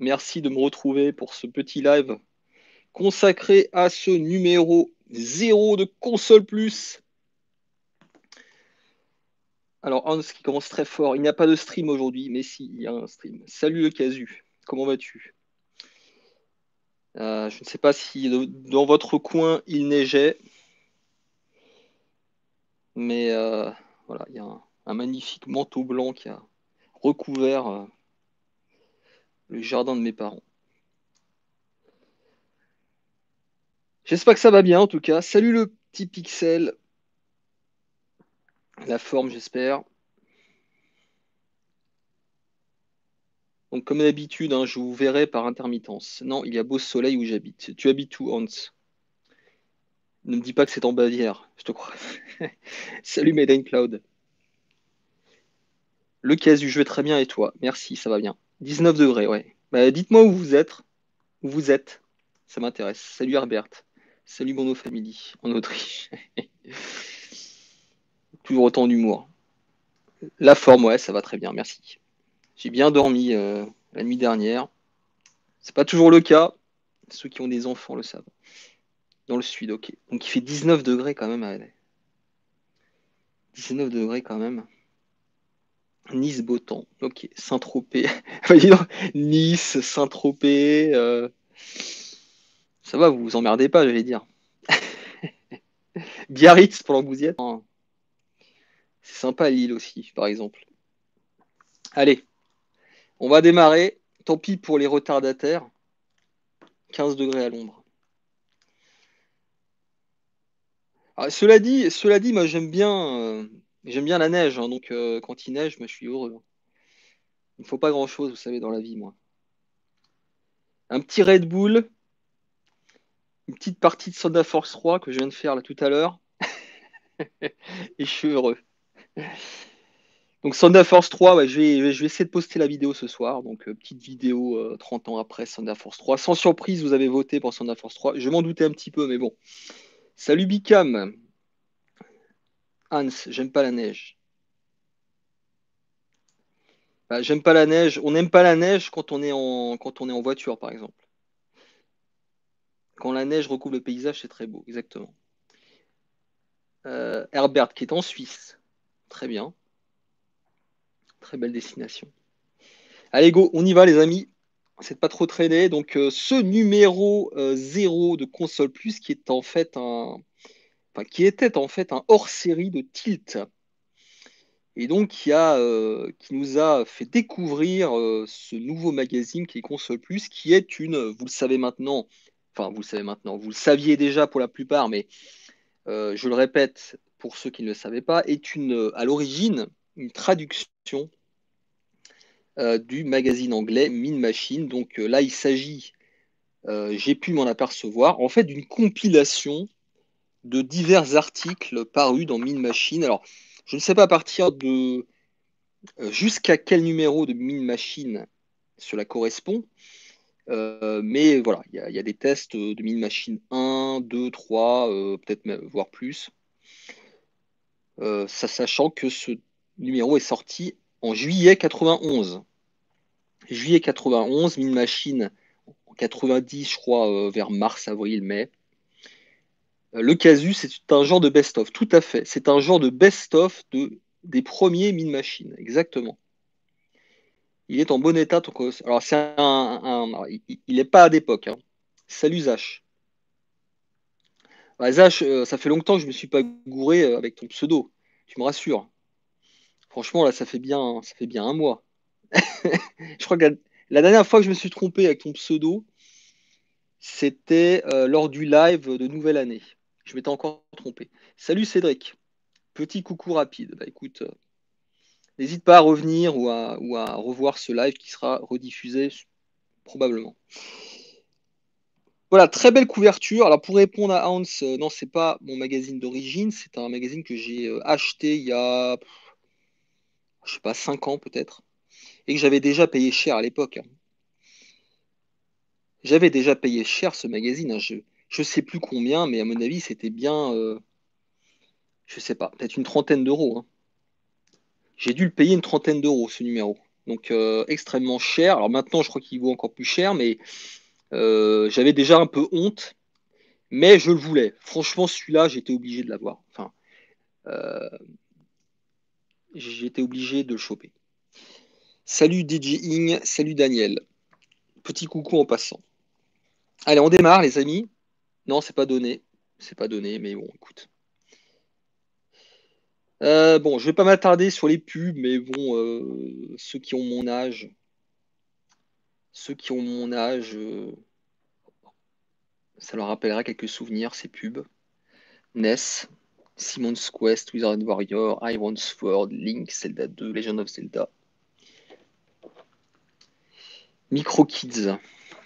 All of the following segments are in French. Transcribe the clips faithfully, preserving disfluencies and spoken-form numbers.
Merci de me retrouver pour ce petit live consacré à ce numéro zéro de Console Plus. Alors, Hans qui commence très fort. Il n'y a pas de stream aujourd'hui, mais si, il y a un stream. Salut le Casu, comment vas-tu? euh, Je ne sais pas si dans votre coin il neigeait, mais euh, voilà, il y a un, un magnifique manteau blanc qui a recouvert euh, le jardin de mes parents. J'espère que ça va bien en tout cas. Salut le petit pixel. La forme, j'espère. Donc, comme d'habitude, hein, je vous verrai par intermittence. Non, il y a beau soleil où j'habite. Tu habites où, Hans? Ne me dis pas que c'est en Bavière, je te crois. Salut, Made Cloud. Le casu, je vais très bien et toi? Merci, ça va bien. dix-neuf degrés, ouais. Bah, dites-moi où vous êtes. Où vous êtes. Ça m'intéresse. Salut, Herbert. Salut, Bono Family, en Autriche. Toujours autant d'humour. La forme, ouais, ça va très bien, merci. J'ai bien dormi euh, la nuit dernière. C'est pas toujours le cas. Ceux qui ont des enfants le savent. Dans le sud, ok. Donc il fait dix-neuf degrés quand même. Allez. dix-neuf degrés quand même. Nice, beau temps. Ok. Saint-Tropez. Nice, Saint-Tropez. Euh... Ça va, vous vous emmerdez pas, j'allais dire. Biarritz, pendant que vous y êtes. C'est sympa Lille aussi, par exemple. Allez, on va démarrer. Tant pis pour les retardataires. quinze degrés à l'ombre. Ah, cela dit, cela dit, moi j'aime bien, euh, j'aime bien la neige, hein, donc euh, quand il neige, moi je suis heureux. Il ne faut pas grand-chose, vous savez, dans la vie, moi. Un petit Red Bull, une petite partie de Soda Force trois que je viens de faire là tout à l'heure, et je suis heureux. Donc Soda Force trois, ouais, je, vais, je vais essayer de poster la vidéo ce soir. Donc euh, petite vidéo euh, trente ans après Soda Force trois. Sans surprise, vous avez voté pour Soda Force trois. Je m'en doutais un petit peu, mais bon. Salut Bicam. Hans, j'aime pas la neige. Bah, j'aime pas la neige. On n'aime pas la neige quand on est en, quand on est en voiture, par exemple. Quand la neige recouvre le paysage, c'est très beau, exactement. Euh, Herbert qui est en Suisse. Très bien. Très belle destination. Allez, go, on y va, les amis. C'est pas trop traîné. Donc, euh, ce numéro euh, zéro de Console Plus, qui est en fait un, enfin, qui était en fait un hors-série de Tilt, et donc qui a, euh, qui nous a fait découvrir euh, ce nouveau magazine qui est Console Plus, qui est une, vous le savez maintenant, enfin vous le savez maintenant, vous le saviez déjà pour la plupart, mais euh, je le répète pour ceux qui ne le savaient pas, est une, à l'origine une traduction euh, du magazine anglais Mean Machine. Donc euh, là, il s'agit, euh, j'ai pu m'en apercevoir, en fait d'une compilation de divers articles parus dans Mean Machine. Alors, je ne sais pas à partir de euh, jusqu'à quel numéro de Mean Machine cela correspond, euh, mais voilà, il y, y, a des tests de Mean Machine un, deux, trois, euh, peut-être même, voire plus, euh, ça, sachant que ce numéro est sorti en juillet quatre-vingt-onze. Juillet quatre-vingt-onze, Mean Machine en quatre-vingt-dix, je crois, euh, vers mars, avril, mai. Le casu, c'est un genre de best-of, tout à fait. C'est un genre de best-of de, des premiers Mean Machine, exactement. Il est en bon état. Donc, alors, c'est un, un, un il n'est pas à d'époque. Hein. Salut Zach. Bah, Zach, euh, ça fait longtemps que je ne me suis pas gouré euh, avec ton pseudo. Tu me rassures. Franchement, là, ça fait bien, ça fait bien un mois. Je crois que la, la, dernière fois que je me suis trompé avec ton pseudo, c'était euh, lors du live de Nouvelle Année. Je m'étais encore trompé. Salut Cédric. Petit coucou rapide. Bah écoute, euh, n'hésite pas à revenir ou à, ou à revoir ce live qui sera rediffusé probablement. Voilà, très belle couverture. Alors pour répondre à Hans, euh, non, c'est pas mon magazine d'origine, c'est un magazine que j'ai euh, acheté il y a, je sais pas, cinq ans peut-être, et que j'avais déjà payé cher à l'époque. Hein. J'avais déjà payé cher ce magazine. Hein. Je je sais plus combien, mais à mon avis c'était bien, euh, je sais pas, peut-être une trentaine d'euros. Hein. J'ai dû le payer une trentaine d'euros ce numéro. Donc euh, extrêmement cher. Alors maintenant, je crois qu'il vaut encore plus cher, mais euh, j'avais déjà un peu honte, mais je le voulais. Franchement, celui-là, j'étais obligé de l'avoir. Enfin, euh, j'étais obligé de le choper. Salut D J Ing, salut Daniel. Petit coucou en passant. Allez, on démarre, les amis. Non, c'est pas donné. C'est pas donné, mais bon, écoute. Euh, bon, je vais pas m'attarder sur les pubs, mais bon, euh, ceux qui ont mon âge, ceux qui ont mon âge, euh, ça leur rappellera quelques souvenirs, ces pubs. N E S, Simon's Quest, Wizard Warrior, Iron Sword, Link, Zelda deux, Legend of Zelda. Micro Kids.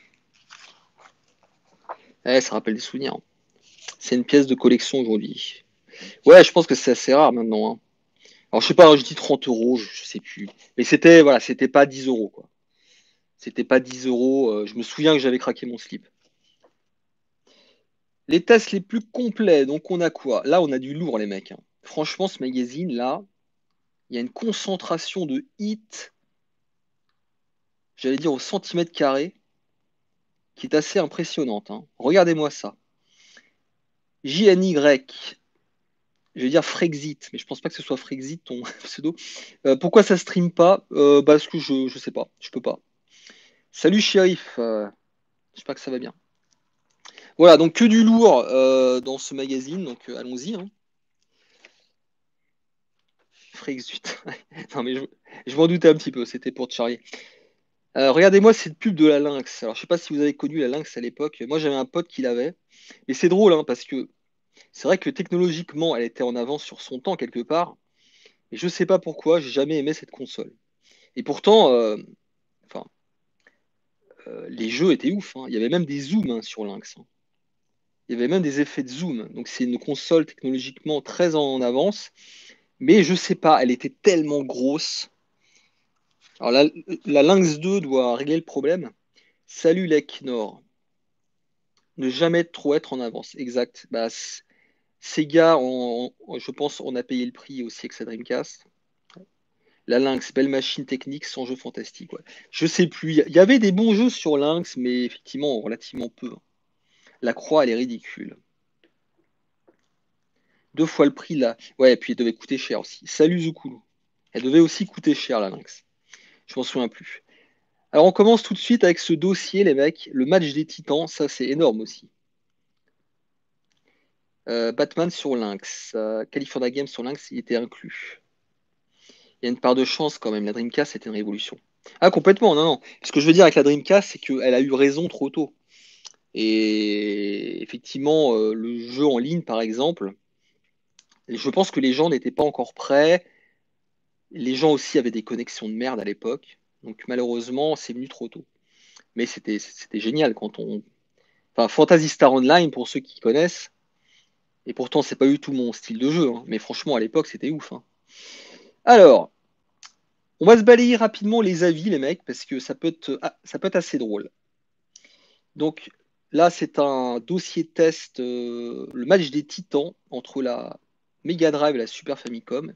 Eh, ça rappelle des souvenirs. C'est une pièce de collection aujourd'hui. Ouais, je pense que c'est assez rare maintenant, hein. Alors, je sais pas, je dis trente euros, je, je sais plus. Mais c'était, voilà, c'était pas dix euros, quoi. C'était pas dix euros. euh, je me souviens que j'avais craqué mon slip. Les tests les plus complets, donc on a quoi? Là, on a du lourd, les mecs, hein. Franchement, ce magazine, là, il y a une concentration de hits, j'allais dire au centimètre carré, qui est assez impressionnante, hein. Regardez-moi ça. J N Y, je vais dire Frexit, mais je pense pas que ce soit Frexit, ton pseudo. Euh, pourquoi ça stream pas? Euh, Parce que je, je sais pas, je peux pas. Salut shérif, euh, j'espère que ça va bien. Voilà, donc que du lourd euh, dans ce magazine, donc euh, allons-y, hein. Frexit. Non mais je, je m'en doutais un petit peu, c'était pour te charrier. Euh, regardez-moi cette pub de la Lynx. Alors je sais pas si vous avez connu la Lynx à l'époque. Moi j'avais un pote qui l'avait. Mais c'est drôle, hein, parce que c'est vrai que technologiquement elle était en avance sur son temps quelque part. Et je sais pas pourquoi, j'ai jamais aimé cette console. Et pourtant, euh, enfin, euh, les jeux étaient ouf, hein. Il y avait même des zooms, hein, sur Lynx, hein. Il y avait même des effets de zoom. Donc c'est une console technologiquement très en avance. Mais je sais pas, elle était tellement grosse. Alors la, la Lynx deux doit régler le problème. Salut Lec Nord. Ne jamais trop être en avance. Exact. Bah, c- Sega, on- on- je pense, on a payé le prix aussi avec sa Dreamcast. La Lynx, belle machine technique, sans jeu fantastique. Ouais. Je sais plus. Il y y avait des bons jeux sur Lynx, mais effectivement, relativement peu. La croix, elle est ridicule. Deux fois le prix, là. Ouais, et puis elle devait coûter cher aussi. Salut Zukulu. Elle devait aussi coûter cher, la Lynx. Je m'en souviens plus. Alors, on commence tout de suite avec ce dossier, les mecs. Le match des Titans, ça, c'est énorme aussi. Euh, Batman sur Lynx. Euh, California Games sur Lynx, il était inclus. Il y a une part de chance quand même. La Dreamcast, c'était une révolution. Ah, complètement, non, non. Ce que je veux dire avec la Dreamcast, c'est qu'elle a eu raison trop tôt. Et effectivement, euh, le jeu en ligne, par exemple, je pense que les gens n'étaient pas encore prêts. Les gens aussi avaient des connexions de merde à l'époque. Donc malheureusement, c'est venu trop tôt. Mais c'était c'était génial quand on. Enfin, Phantasy Star Online, pour ceux qui connaissent, et pourtant, c'est pas eu tout mon style de jeu, hein. Mais franchement, à l'époque, c'était ouf, hein. Alors, on va se balayer rapidement les avis, les mecs, parce que ça peut être, ah, ça peut être assez drôle. Donc là, c'est un dossier test, euh, le match des Titans entre la Mega Drive et la Super Famicom.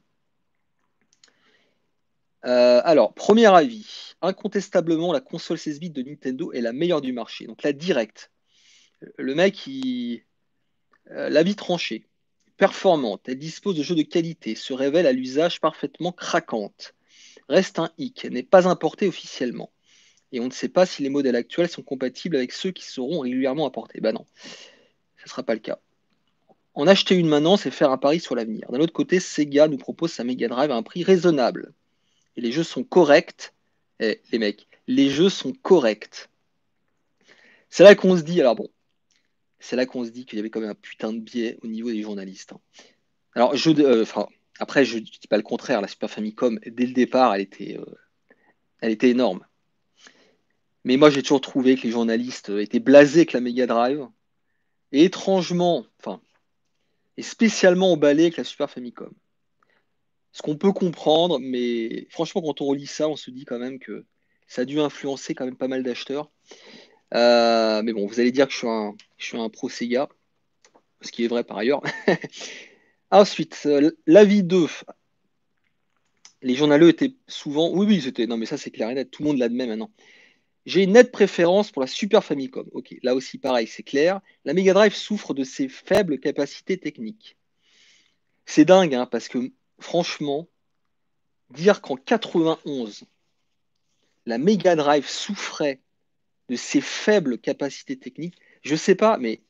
Euh, alors, premier avis, incontestablement, la console seize bits de Nintendo est la meilleure du marché. Donc là, direct. Le mec, il, euh, l'avis tranché. Performante, elle dispose de jeux de qualité, se révèle à l'usage parfaitement craquante. Reste un hic, n'est pas importée officiellement. Et on ne sait pas si les modèles actuels sont compatibles avec ceux qui seront régulièrement apportés. Bah non, ce ne sera pas le cas. En acheter une maintenant, c'est faire un pari sur l'avenir. D'un autre côté, Sega nous propose sa Mega Drive à un prix raisonnable. Et les jeux sont corrects. Eh, les mecs, les jeux sont corrects. C'est là qu'on se dit, alors bon, c'est là qu'on se dit qu'il y avait quand même un putain de biais au niveau des journalistes, hein. Alors, je, euh, enfin, après, je ne dis pas le contraire. La Super Famicom, dès le départ, elle était, euh, elle était énorme. Mais moi, j'ai toujours trouvé que les journalistes étaient blasés avec la Mega Drive. Et étrangement, enfin, et spécialement emballés avec la Super Famicom. Ce qu'on peut comprendre, mais franchement, quand on relit ça, on se dit quand même que ça a dû influencer quand même pas mal d'acheteurs. Euh, mais bon, vous allez dire que je suis un, je suis un pro Sega, ce qui est vrai par ailleurs. Ensuite, euh, l'avis deux. Les journaleux étaient souvent. Oui, oui, c'était. Non, mais ça, c'est clair et net. Tout le monde l'admet maintenant. J'ai une nette préférence pour la Super Famicom. Ok, là aussi, pareil, c'est clair. La Mega Drive souffre de ses faibles capacités techniques. C'est dingue, hein, parce que franchement, dire qu'en quatre-vingt-onze, la Mega Drive souffrait de ses faibles capacités techniques, je sais pas, mais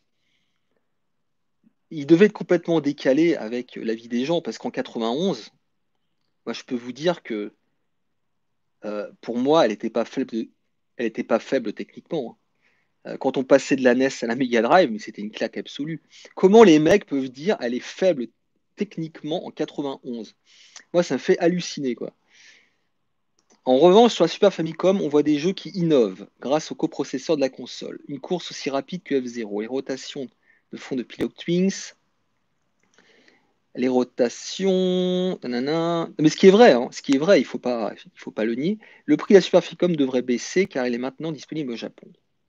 il devait être complètement décalé avec la vie des gens, parce qu'en quatre-vingt-onze, moi, je peux vous dire que euh, pour moi, elle n'était pas faible, elle était pas faible techniquement, hein. Euh, Quand on passait de la N E S à la Mega Drive, mais c'était une claque absolue. Comment les mecs peuvent dire elle est faible techniquement en quatre-vingt-onze? Moi, ça me fait halluciner, quoi. En revanche, sur la Super Famicom, on voit des jeux qui innovent grâce au coprocesseur de la console. Une course aussi rapide que F zéro, les rotations de fond de Pilot Twins, les rotations, nanana. Mais ce qui est vrai, hein, ce qui est vrai, il faut pas, il faut pas le nier. Le prix de la Super Famicom devrait baisser car il est maintenant disponible au Japon.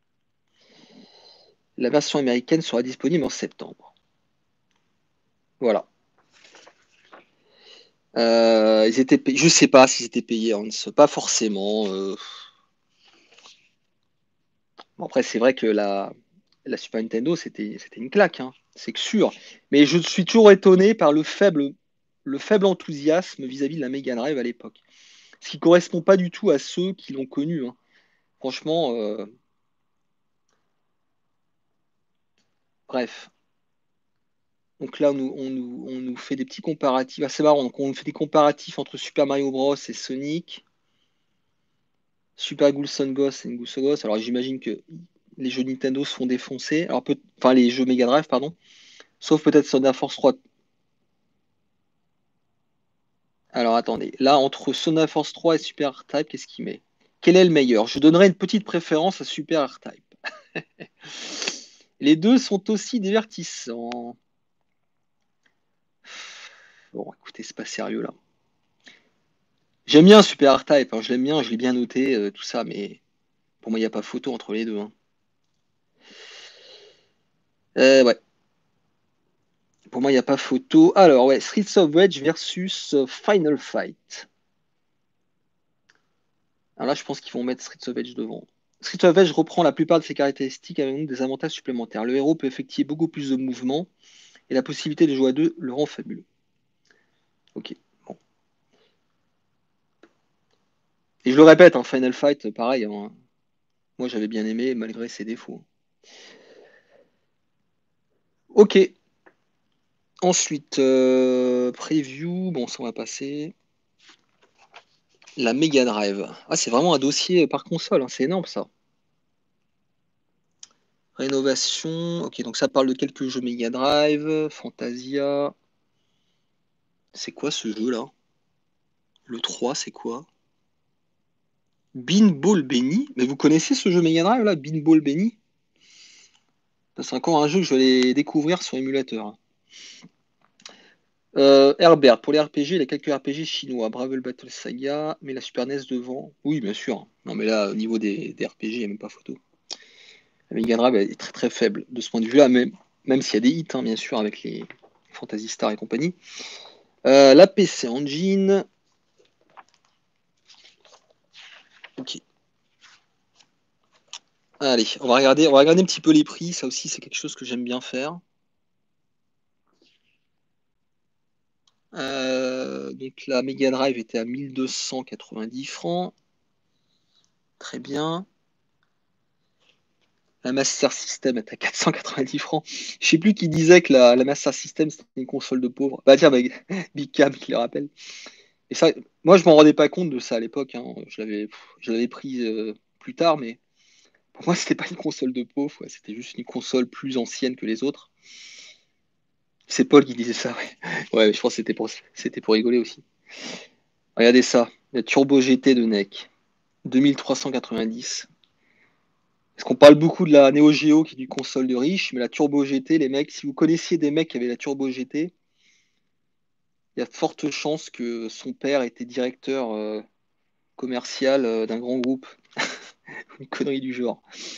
La version américaine sera disponible en septembre. Voilà. Euh, ils étaient, pay- je sais pas s'ils étaient payés, Hans, pas forcément. euh. Bon, après, c'est vrai que la, la Super Nintendo, c'était, c'était une claque, hein, c'est que sûr. Mais je suis toujours étonné par le faible, le faible enthousiasme vis-à-vis de la Mega Drive à l'époque. Ce qui correspond pas du tout à ceux qui l'ont connue, hein. Franchement, euh, bref. Donc là, on nous, on nous, on nous fait des petits comparatifs. Ah, c'est marrant, donc on fait des comparatifs entre Super Mario Bros et Sonic. Super Ghoul Ghost et Goose Ghost. Alors j'imagine que les jeux Nintendo se font défoncer. Alors peut... Enfin les jeux Mega Drive, pardon. Sauf peut-être Sona Force trois. Alors attendez. Là, entre Sona Force trois et Super R-Type, qu'est-ce qu'il met? Quel est le meilleur? Je donnerai une petite préférence à Super R-Type. Les deux sont aussi divertissants. Bon, écoutez, c'est pas sérieux là. J'aime bien Super R-Type, hein, je l'aime bien, je l'ai bien noté, euh, tout ça, mais pour moi, il n'y a pas photo entre les deux, hein. Euh, ouais. Pour moi, il n'y a pas photo. Alors, ouais, Streets of Rage versus euh, Final Fight. Alors là, je pense qu'ils vont mettre Streets of Rage devant. Streets of Rage reprend la plupart de ses caractéristiques avec donc des avantages supplémentaires. Le héros peut effectuer beaucoup plus de mouvements et la possibilité de jouer à deux le rend fabuleux. Ok. Bon. Et je le répète, hein, Final Fight, pareil, hein, moi j'avais bien aimé malgré ses défauts. Ok. Ensuite, euh, preview. Bon, ça on va passer. La Mega Drive. Ah, c'est vraiment un dossier par console, hein, c'est énorme ça. Rénovation. Ok, donc ça parle de quelques jeux Mega Drive. Fantasia. C'est quoi ce jeu-là? Le trois, c'est quoi? Bean Ball Benny? Mais vous connaissez ce jeu Mega Drive là? Bean Ball Benny? C'est encore un jeu que je vais aller découvrir sur émulateur. Euh, Herbert, pour les R P G, il y a quelques R P G chinois. Bravel Battle Saga, mais la Super N E S devant. Oui, bien sûr. Non, mais là, au niveau des, des R P G, il n'y a même pas photo. La Mega Drive est très très faible de ce point de vue-là, même, même s'il y a des hits, hein, bien sûr, avec les Phantasy Star et compagnie. Euh, la P C Engine. Ok. Allez, on va regarder, on va regarder un petit peu les prix. Ça aussi, c'est quelque chose que j'aime bien faire. Euh, donc la Mega Drive était à mille deux cent quatre-vingt-dix francs. Très bien. La Master System est à quatre cent quatre-vingt-dix francs. Je sais plus qui disait que la, la Master System c'était une console de pauvres. Bah tiens, bah, Big Cam qui le rappelle. Et ça, moi je m'en rendais pas compte de ça à l'époque, hein. Je l'avais, je l'avais pris euh, plus tard, mais pour moi c'était pas une console de pauvres, ouais. C'était juste une console plus ancienne que les autres. C'est Paul qui disait ça, ouais. Ouais, je pense que c'était pour, c'était pour rigoler aussi. Regardez ça, la Turbo G T de N E C, deux mille trois cent quatre-vingt-dix. Parce qu'on parle beaucoup de la Neo Geo qui est du console de riche, mais la Turbo G T, les mecs, si vous connaissiez des mecs qui avaient la Turbo G T, il y a de fortes chances que son père était directeur euh, commercial euh, d'un grand groupe. Une connerie du genre.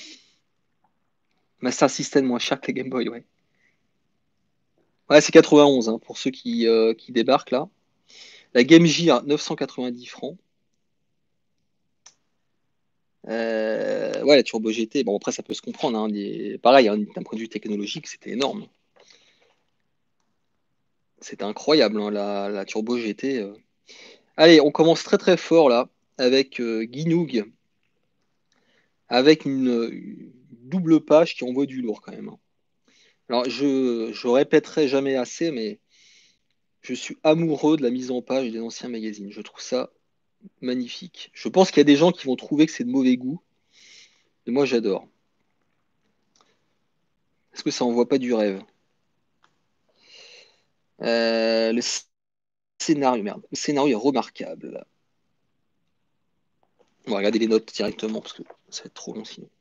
Master System moins cher que les Game Boy, ouais. Ouais, c'est quatre-vingt-onze, hein, pour ceux qui, euh, qui débarquent là. La Game Gear, neuf cent quatre-vingt-dix francs. Euh, ouais, la Turbo G T, bon après ça peut se comprendre, hein, des... pareil, hein, d'un point de vue technologique, c'était énorme. C'était incroyable, hein, la, la Turbo G T. euh. Allez, on commence très très fort là, avec euh, Ginoog, avec une, une double page qui envoie du lourd quand même, hein. Alors je, je répéterai jamais assez, mais je suis amoureux de la mise en page des anciens magazines. Je trouve ça magnifique. Je pense qu'il y a des gens qui vont trouver que c'est de mauvais goût, mais moi j'adore. Est-ce que ça envoie pas du rêve? Euh, le scénario, merde. Le scénario est remarquable. On va regarder les notes directement parce que ça va être trop long sinon.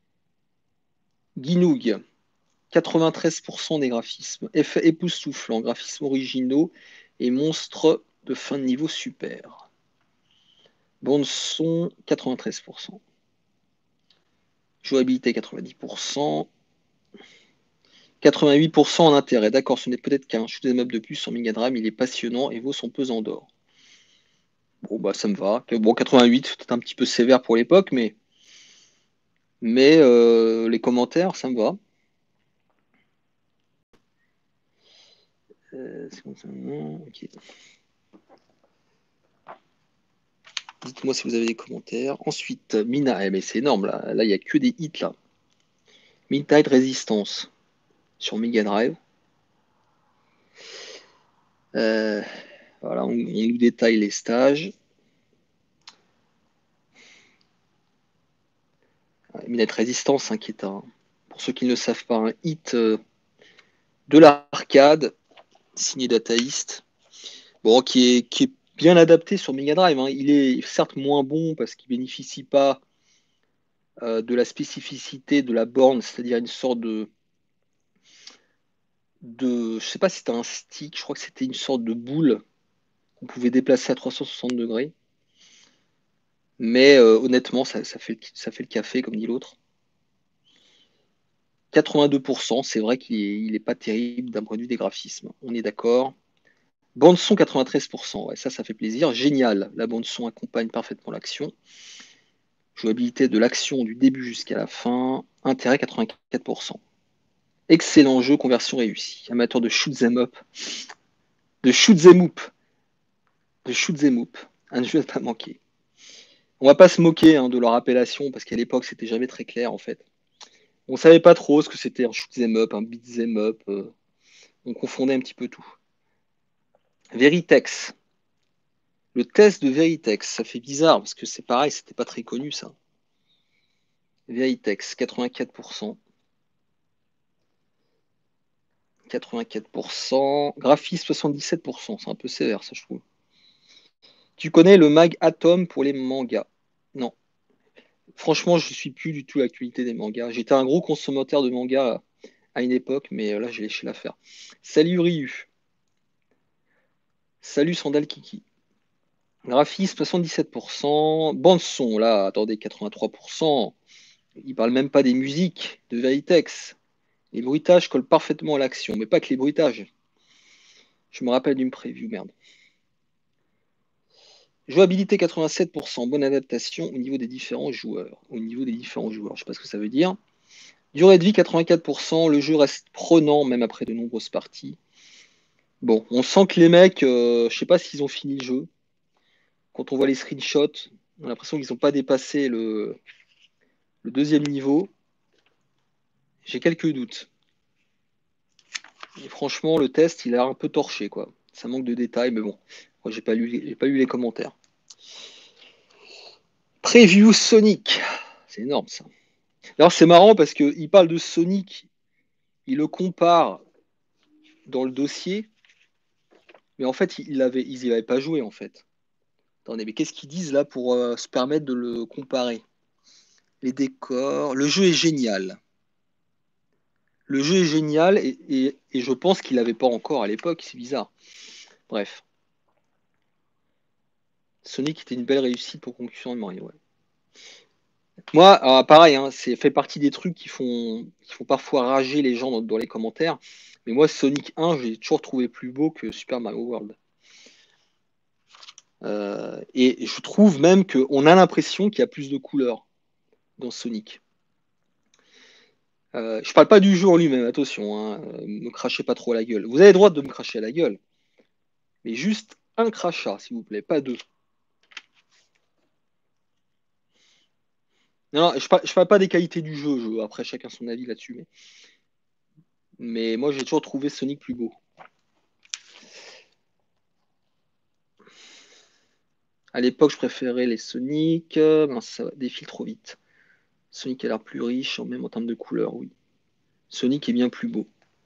Ginoog, quatre-vingt-treize pour cent des graphismes. Effets époustouflants, graphismes originaux et monstres de fin de niveau super. Bande son, quatre-vingt-treize pour cent. Jouabilité, quatre-vingt-dix pour cent. quatre-vingt-huit pour cent en intérêt. D'accord, ce n'est peut-être qu'un shoot'em up de plus sur Mega Drive. Il est passionnant et vaut son pesant d'or. Bon, bah ça me va. Bon, quatre-vingt-huit, c'était un petit peu sévère pour l'époque, mais, mais euh, les commentaires, ça me va. Euh, okay. Dites-moi si vous avez des commentaires. Ensuite, Mina, eh, mais c'est énorme là. Là, il n'y a que des hits là. Midnight Resistance sur Mega Drive. Euh, voilà, on, on nous détaille les stages. Midnight Resistance, hein, qui est un, pour ceux qui ne le savent pas, un hit euh, de l'arcade, signé Data East. Bon, qui est, qui est bien adapté sur Mega Drive, hein. Il est certes moins bon parce qu'il bénéficie pas euh, de la spécificité de la borne, c'est-à-dire une sorte de, de, je sais pas si c'était un stick, je crois que c'était une sorte de boule qu'on pouvait déplacer à trois cent soixante degrés. Mais euh, honnêtement, ça, ça, fait, ça fait le café, comme dit l'autre. quatre-vingt-deux pour cent, c'est vrai qu'il n'est pas terrible d'un point de vue des graphismes. On est d'accord. Bande son, quatre-vingt-treize pour cent. Ouais, ça, ça fait plaisir. Génial. La bande son accompagne parfaitement l'action. Jouabilité de l'action du début jusqu'à la fin. Intérêt, quatre-vingt-quatre pour cent. Excellent jeu, conversion réussie. Amateur de shoot 'em up. De shoot 'em up. De shoot 'em up. Un jeu à pas manquer. On va pas se moquer hein, de leur appellation parce qu'à l'époque, c'était jamais très clair en fait. On savait pas trop ce que c'était un shoot 'em up, un beat 'em up. Euh, on confondait un petit peu tout. Veritex. Le test de Veritex, ça fait bizarre parce que c'est pareil, c'était pas très connu ça. Veritex, quatre-vingt-quatre pour cent. quatre-vingt-quatre pour cent. Graphisme, soixante-dix-sept pour cent. C'est un peu sévère, ça, je trouve. Tu connais le mag Atom pour les mangas? Non. Franchement, je ne suis plus du tout l'actualité des mangas. J'étais un gros consommateur de mangas à une époque, mais là, j'ai lâché l'affaire. Salut Ryu. Salut Sandal Kiki. Graphisme, soixante-dix-sept pour cent. Bande son, là, attendez, quatre-vingt-trois pour cent. Il parle même pas des musiques de Veritex. Les bruitages collent parfaitement à l'action, mais pas que les bruitages. Je me rappelle d'une preview, merde. Jouabilité quatre-vingt-sept pour cent, bonne adaptation au niveau des différents joueurs. Au niveau des différents joueurs, je sais pas ce que ça veut dire. Durée de vie quatre-vingt-quatre pour cent, le jeu reste prenant même après de nombreuses parties. Bon, on sent que les mecs, euh, je sais pas s'ils ont fini le jeu. Quand on voit les screenshots, on a l'impression qu'ils n'ont pas dépassé le, le deuxième niveau. J'ai quelques doutes. Et franchement, le test, il a un peu torché, quoi. Ça manque de détails, mais bon, moi, j'ai pas lu, j'ai pas lu les commentaires. Preview Sonic. C'est énorme, ça. Alors, c'est marrant parce qu'il parle de Sonic, il le compare dans le dossier, mais en fait, il avait, ils n'y avaient pas joué, en fait. Attendez, mais qu'est-ce qu'ils disent là pour euh, se permettre de le comparer? Les décors, le jeu est génial. Le jeu est génial et, et, et je pense qu'il n'avait pas encore à l'époque, c'est bizarre. Bref. Sonic était une belle réussite pour conclusion de Mario. Ouais. Moi, euh, pareil, hein, c'est fait partie des trucs qui font, qui font parfois rager les gens dans, dans les commentaires. Mais moi, Sonic un, j'ai toujours trouvé plus beau que Super Mario World. Euh, et je trouve même qu'on a l'impression qu'il y a plus de couleurs dans Sonic. Euh, je parle pas du jeu en lui-même, attention, hein, euh, me crachez pas trop à la gueule. Vous avez le droit de me cracher à la gueule, mais juste un crachat, s'il vous plaît, pas deux. Non, non, je parle, je parle pas des qualités du jeu, je- après chacun son avis là-dessus, mais, mais moi j'ai toujours trouvé Sonic plus beau. À l'époque, je préférais les Sonic, euh, ben, ça défile trop vite. Sonic a l'air plus riche, même en termes de couleurs, oui. Sonic est bien plus beau.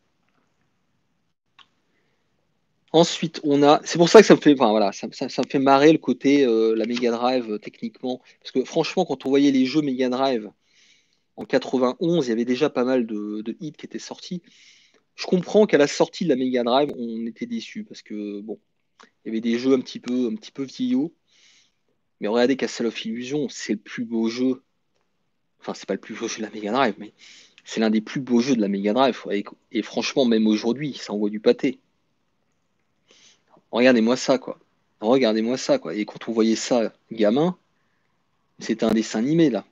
Ensuite, on a. C'est pour ça que ça me fait, enfin, voilà, ça, ça- ça me fait marrer le côté euh, la Mega Drive euh, techniquement. Parce que franchement, quand on voyait les jeux Mega Drive en quatre-vingt-onze, il y avait déjà pas mal de, de hits qui étaient sortis. Je comprends qu'à la sortie de la Mega Drive, on était déçus parce que bon, il y avait des jeux un petit peu, un petit peu vieillots. Mais regardez Castle of Illusion, c'est le plus beau jeu. Enfin, c'est pas le plus beau jeu de la Mega Drive, mais c'est l'un des plus beaux jeux de la Mega Drive. Et, et franchement, même aujourd'hui, ça envoie du pâté. Regardez-moi ça, quoi. Regardez-moi ça, quoi. Et quand on voyait ça, gamin, c'était un dessin animé, là.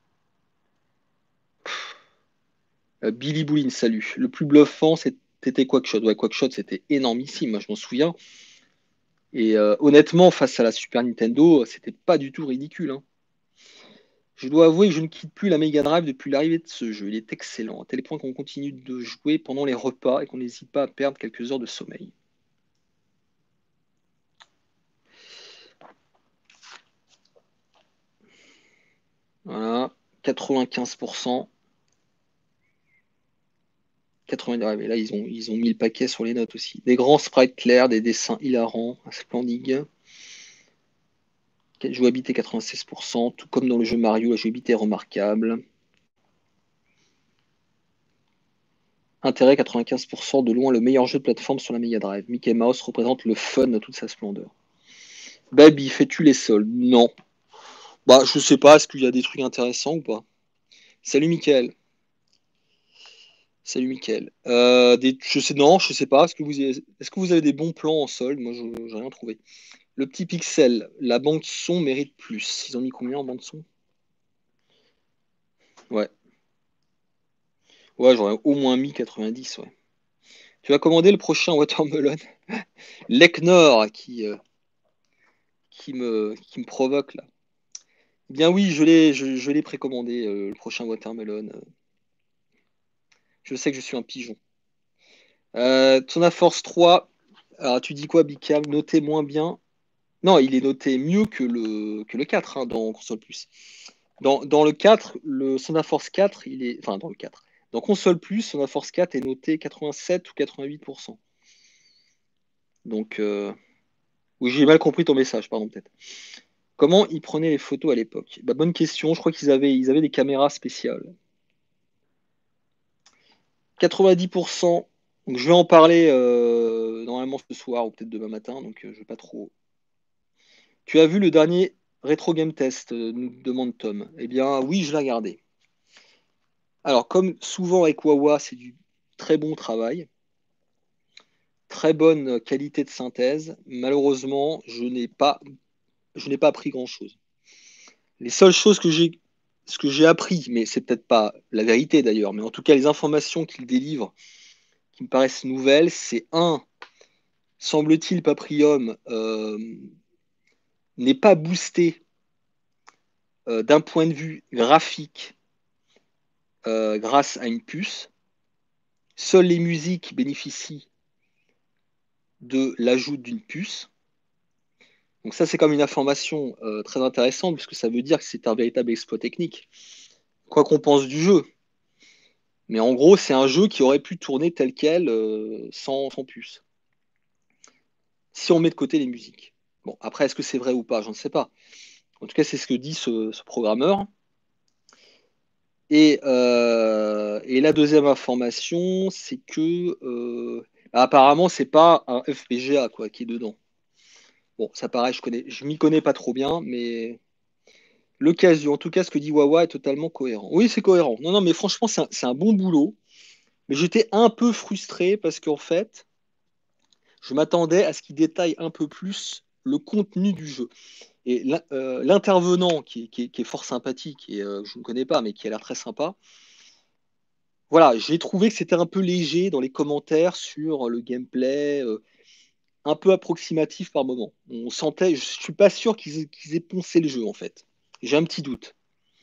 Euh, Billy Boulin, salut. Le plus bluffant, c'était Quackshot. Ouais, Quackshot, c'était énormissime, moi, je m'en souviens. Et euh, honnêtement, face à la Super Nintendo, c'était pas du tout ridicule, hein. Je dois avouer que je ne quitte plus la Mega Drive depuis l'arrivée de ce jeu. Il est excellent, à tel point qu'on continue de jouer pendant les repas et qu'on n'hésite pas à perdre quelques heures de sommeil. Voilà, quatre-vingt-quinze pour cent. quatre-vingts, ouais, mais là, ils ont, ils ont mis le paquet sur les notes aussi. Des grands sprites clairs, des dessins hilarants, splendides. Jouabilité quatre-vingt-seize pour cent, tout comme dans le jeu Mario, la jouabilité est remarquable. Intérêt quatre-vingt-quinze pour cent, de loin le meilleur jeu de plateforme sur la Mega Drive. Mickey Mouse représente le fun de toute sa splendeur. Baby, fais-tu les soldes? Non. Bah, je sais pas, est-ce qu'il y a des trucs intéressants ou pas? Salut Mickaël. Salut Mickaël. Euh, des, je sais, non, je sais pas. Est-ce que vous, avez, est-ce que vous avez des bons plans en solde? Moi, je n'ai rien trouvé. Le petit pixel, la bande son mérite plus. Ils ont mis combien en bande son? Ouais. Ouais, j'aurais au moins mis quatre-vingt-dix, ouais. Tu vas commander le prochain Watermelon? L'Eknor qui, euh, qui, me, qui me provoque là. Eh bien oui, je l'ai je, je l'ai précommandé, euh, le prochain Watermelon. euh. Je sais que je suis un pigeon. Euh, Tsuna Force trois, alors tu dis quoi, Bicam? Noté moins bien? Non, il est noté mieux que le, que le quatre, hein, dans Console Plus. Dans, dans le quatre, le Sona Force quatre, il est. Enfin, dans le quatre. Dans Console Plus, Sona Force quatre est noté quatre-vingt-sept ou quatre-vingt-huit pour cent. Donc, euh, oui, j'ai mal compris ton message, pardon, peut-être. Comment ils prenaient les photos à l'époque? Bah, bonne question, je crois qu'ils avaient, ils avaient des caméras spéciales. quatre-vingt-dix pour cent. Donc, je vais en parler euh, normalement ce soir ou peut-être demain matin, donc euh, je vais pas trop. Tu as vu le dernier Retro Game Test, euh, nous demande Tom. Eh bien, oui, je l'ai regardé. Alors, comme souvent avec Wawa, c'est du très bon travail, très bonne qualité de synthèse. Malheureusement, je n'ai pas, je n'ai pas appris grand-chose. Les seules choses que j'ai, ce que j'ai appris, mais c'est peut-être pas la vérité d'ailleurs, mais en tout cas les informations qu'il délivre qui me paraissent nouvelles, c'est un, semble-t-il, Paprium euh, n'est pas boosté euh, d'un point de vue graphique euh, grâce à une puce. Seules les musiques bénéficient de l'ajout d'une puce. Donc ça, c'est comme une information euh, très intéressante, puisque ça veut dire que c'est un véritable exploit technique. Quoi qu'on pense du jeu. Mais en gros, c'est un jeu qui aurait pu tourner tel quel euh, sans, sans puce. Si on met de côté les musiques. Bon, après, est-ce que c'est vrai ou pas? Je ne sais pas. En tout cas, c'est ce que dit ce, ce programmeur. Et, euh, et, la deuxième information, c'est que euh, apparemment, c'est pas un F P G A quoi, qui est dedans. Bon, ça paraît, je connais, je m'y connais pas trop bien, mais l'occasion, en tout cas, ce que dit Wawa est totalement cohérent. Oui, c'est cohérent. Non, non, mais franchement, c'est un, c'est un bon boulot. Mais j'étais un peu frustré parce qu'en fait, je m'attendais à ce qu'il détaille un peu plus le contenu du jeu. Et l'intervenant, qui, qui, qui, est fort sympathique, et euh, je ne connais pas, mais qui a l'air très sympa, voilà, j'ai trouvé que c'était un peu léger dans les commentaires sur le gameplay, euh, un peu approximatif par moment. On sentait, je suis pas sûr qu'ils qu'ils aient poncé le jeu en fait. J'ai un petit doute.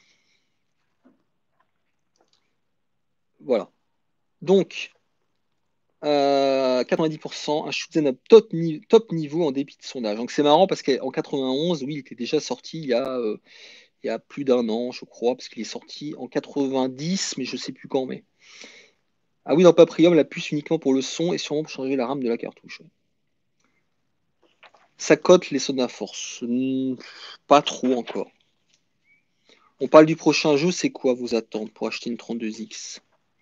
Voilà. Donc, euh, quatre-vingt-dix pour cent, un shoot'em up top, ni top niveau en dépit de sondage. Donc c'est marrant parce qu'en quatre-vingt-onze, oui, il était déjà sorti il y a, euh, il y a plus d'un an, je crois, parce qu'il est sorti en quatre-vingt-dix, mais je sais plus quand. Mais ah oui, dans Paprium, la puce uniquement pour le son et sûrement pour changer la RAM de la cartouche. Ça cote les Soda Force. Hmm, pas trop encore. On parle du prochain jeu, c'est quoi vos attentes pour acheter une trente-deux X?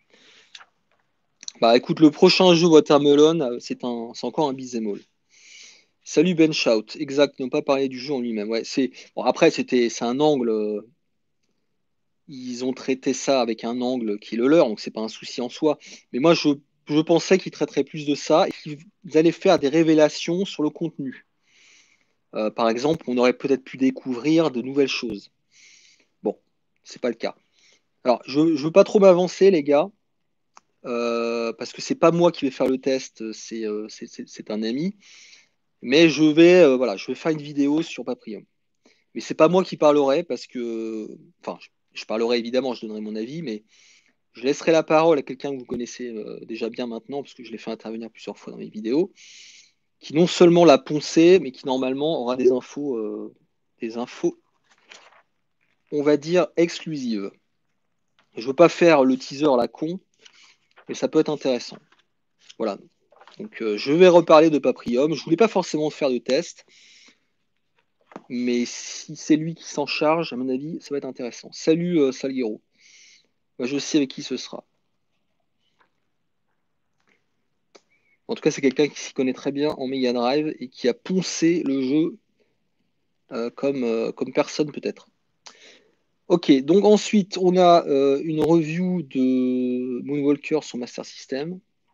Bah écoute, le prochain jeu Watermelon, euh, c'est un, c'est encore un beat'em all. Salut Ben Shout, exact, n'ont pas parlé du jeu en lui-même. Ouais, c'est bon, après c'était c'est un angle, euh, ils ont traité ça avec un angle qui est le leur, donc c'est pas un souci en soi. Mais moi je, je pensais qu'ils traiteraient plus de ça et qu'ils allaient faire des révélations sur le contenu. Euh, par exemple, on aurait peut-être pu découvrir de nouvelles choses. Bon, c'est pas le cas. Alors, je, ne veux pas trop m'avancer, les gars, euh, parce que c'est pas moi qui vais faire le test, c'est euh, c'est- c'est- c'est un ami. Mais je vais, euh, voilà, je vais faire une vidéo sur Paprium. Mais c'est pas moi qui parlerai parce que, enfin, je, je parlerai évidemment, je donnerai mon avis, mais je laisserai la parole à quelqu'un que vous connaissez euh, déjà bien maintenant, parce que je l'ai fait intervenir plusieurs fois dans mes vidéos, qui non seulement l'a poncé, mais qui normalement aura des infos, euh, des infos, on va dire exclusives. Je veux pas faire le teaser à la con, mais ça peut être intéressant. Voilà. Donc euh, je vais reparler de Paprium. Je voulais pas forcément faire de test, mais si c'est lui qui s'en charge, à mon avis, ça va être intéressant. Salut euh, Salguero. Moi, je sais avec qui ce sera. En tout cas, c'est quelqu'un qui s'y connaît très bien en Mega Drive et qui a poncé le jeu euh, comme, euh, comme personne peut-être. Ok, donc ensuite, on a euh, une review de Moonwalker sur Master System.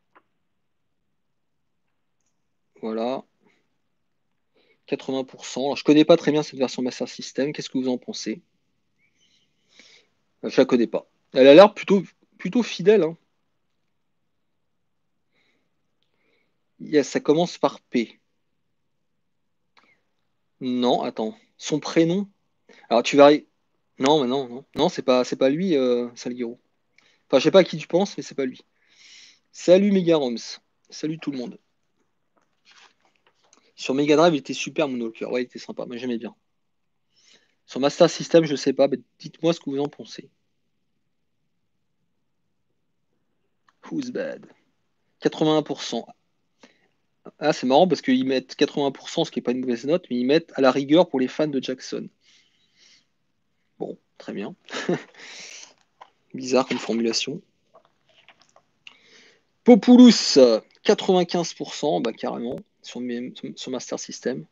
Voilà, quatre-vingts pour cent. Alors, je connais pas très bien cette version Master System. Qu'est-ce que vous en pensez? Je la connais pas. Elle a l'air plutôt, plutôt fidèle. Hein. Yes, ça commence par P. Non, attends. Son prénom? Alors tu vas. Non, mais non, non. Non, c'est pas, c'est pas lui, euh, Salguero. Enfin, je sais pas à qui tu penses, mais c'est pas lui. Salut Megaroms. Salut tout le monde. Sur Mega Drive, il était super, Moonwalker. Ouais, il était sympa. Moi, j'aimais bien. Sur Master System, je sais pas. Mais dites-moi ce que vous en pensez. Who's bad? quatre-vingts pour cent. Ah, c'est marrant parce qu'ils mettent quatre-vingts pour cent, ce qui est pas une mauvaise note, mais ils mettent à la rigueur pour les fans de Jackson. Bon, très bien. Bizarre comme formulation. Populous, quatre-vingt-quinze pour cent, bah carrément, sur, mes, sur Master System.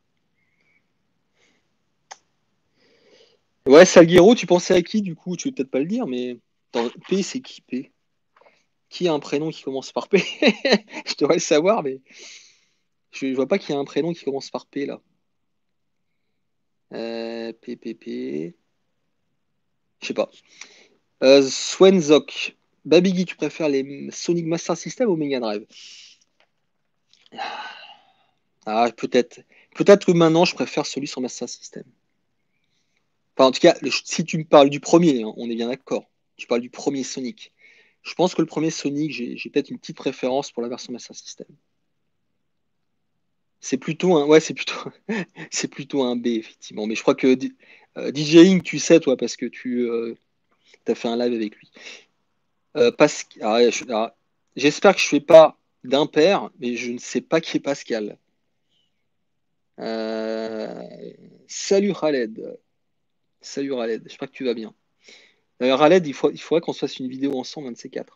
Ouais, Salguero, tu pensais à qui du coup? Tu veux peut-être pas le dire, mais dans P, c'est qui P? Qui a un prénom qui commence par P? Je devrais le savoir, mais je, je vois pas qu'il y a un prénom qui commence par P là. Euh, P, P, P. Je sais pas. Euh, Swenzok. Babigui, tu préfères les Sonic Master System ou Mega Drive? Ah, peut-être. Peut-être que maintenant, je préfère celui sur Master System. Enfin, en tout cas, le- si tu me parles du premier, hein, on est bien d'accord. Tu parles du premier Sonic. Je pense que le premier Sonic, j'ai j'ai peut-être une petite préférence pour la version Master System. C'est plutôt un, ouais, c'est plutôt, c'est plutôt un B effectivement. Mais je crois que D- euh, DJing, tu sais toi parce que tu euh, as fait un live avec lui. Euh, Pas- ah ouais, je- ah, j'espère que je fais pas d'impair, mais je ne sais pas qui est Pascal. Euh, Salut Khaled. Salut Khaled. J'espère que tu vas bien. D'ailleurs, Khaled, il faut, il faudrait qu'on se fasse une vidéo ensemble, un de ces quatre.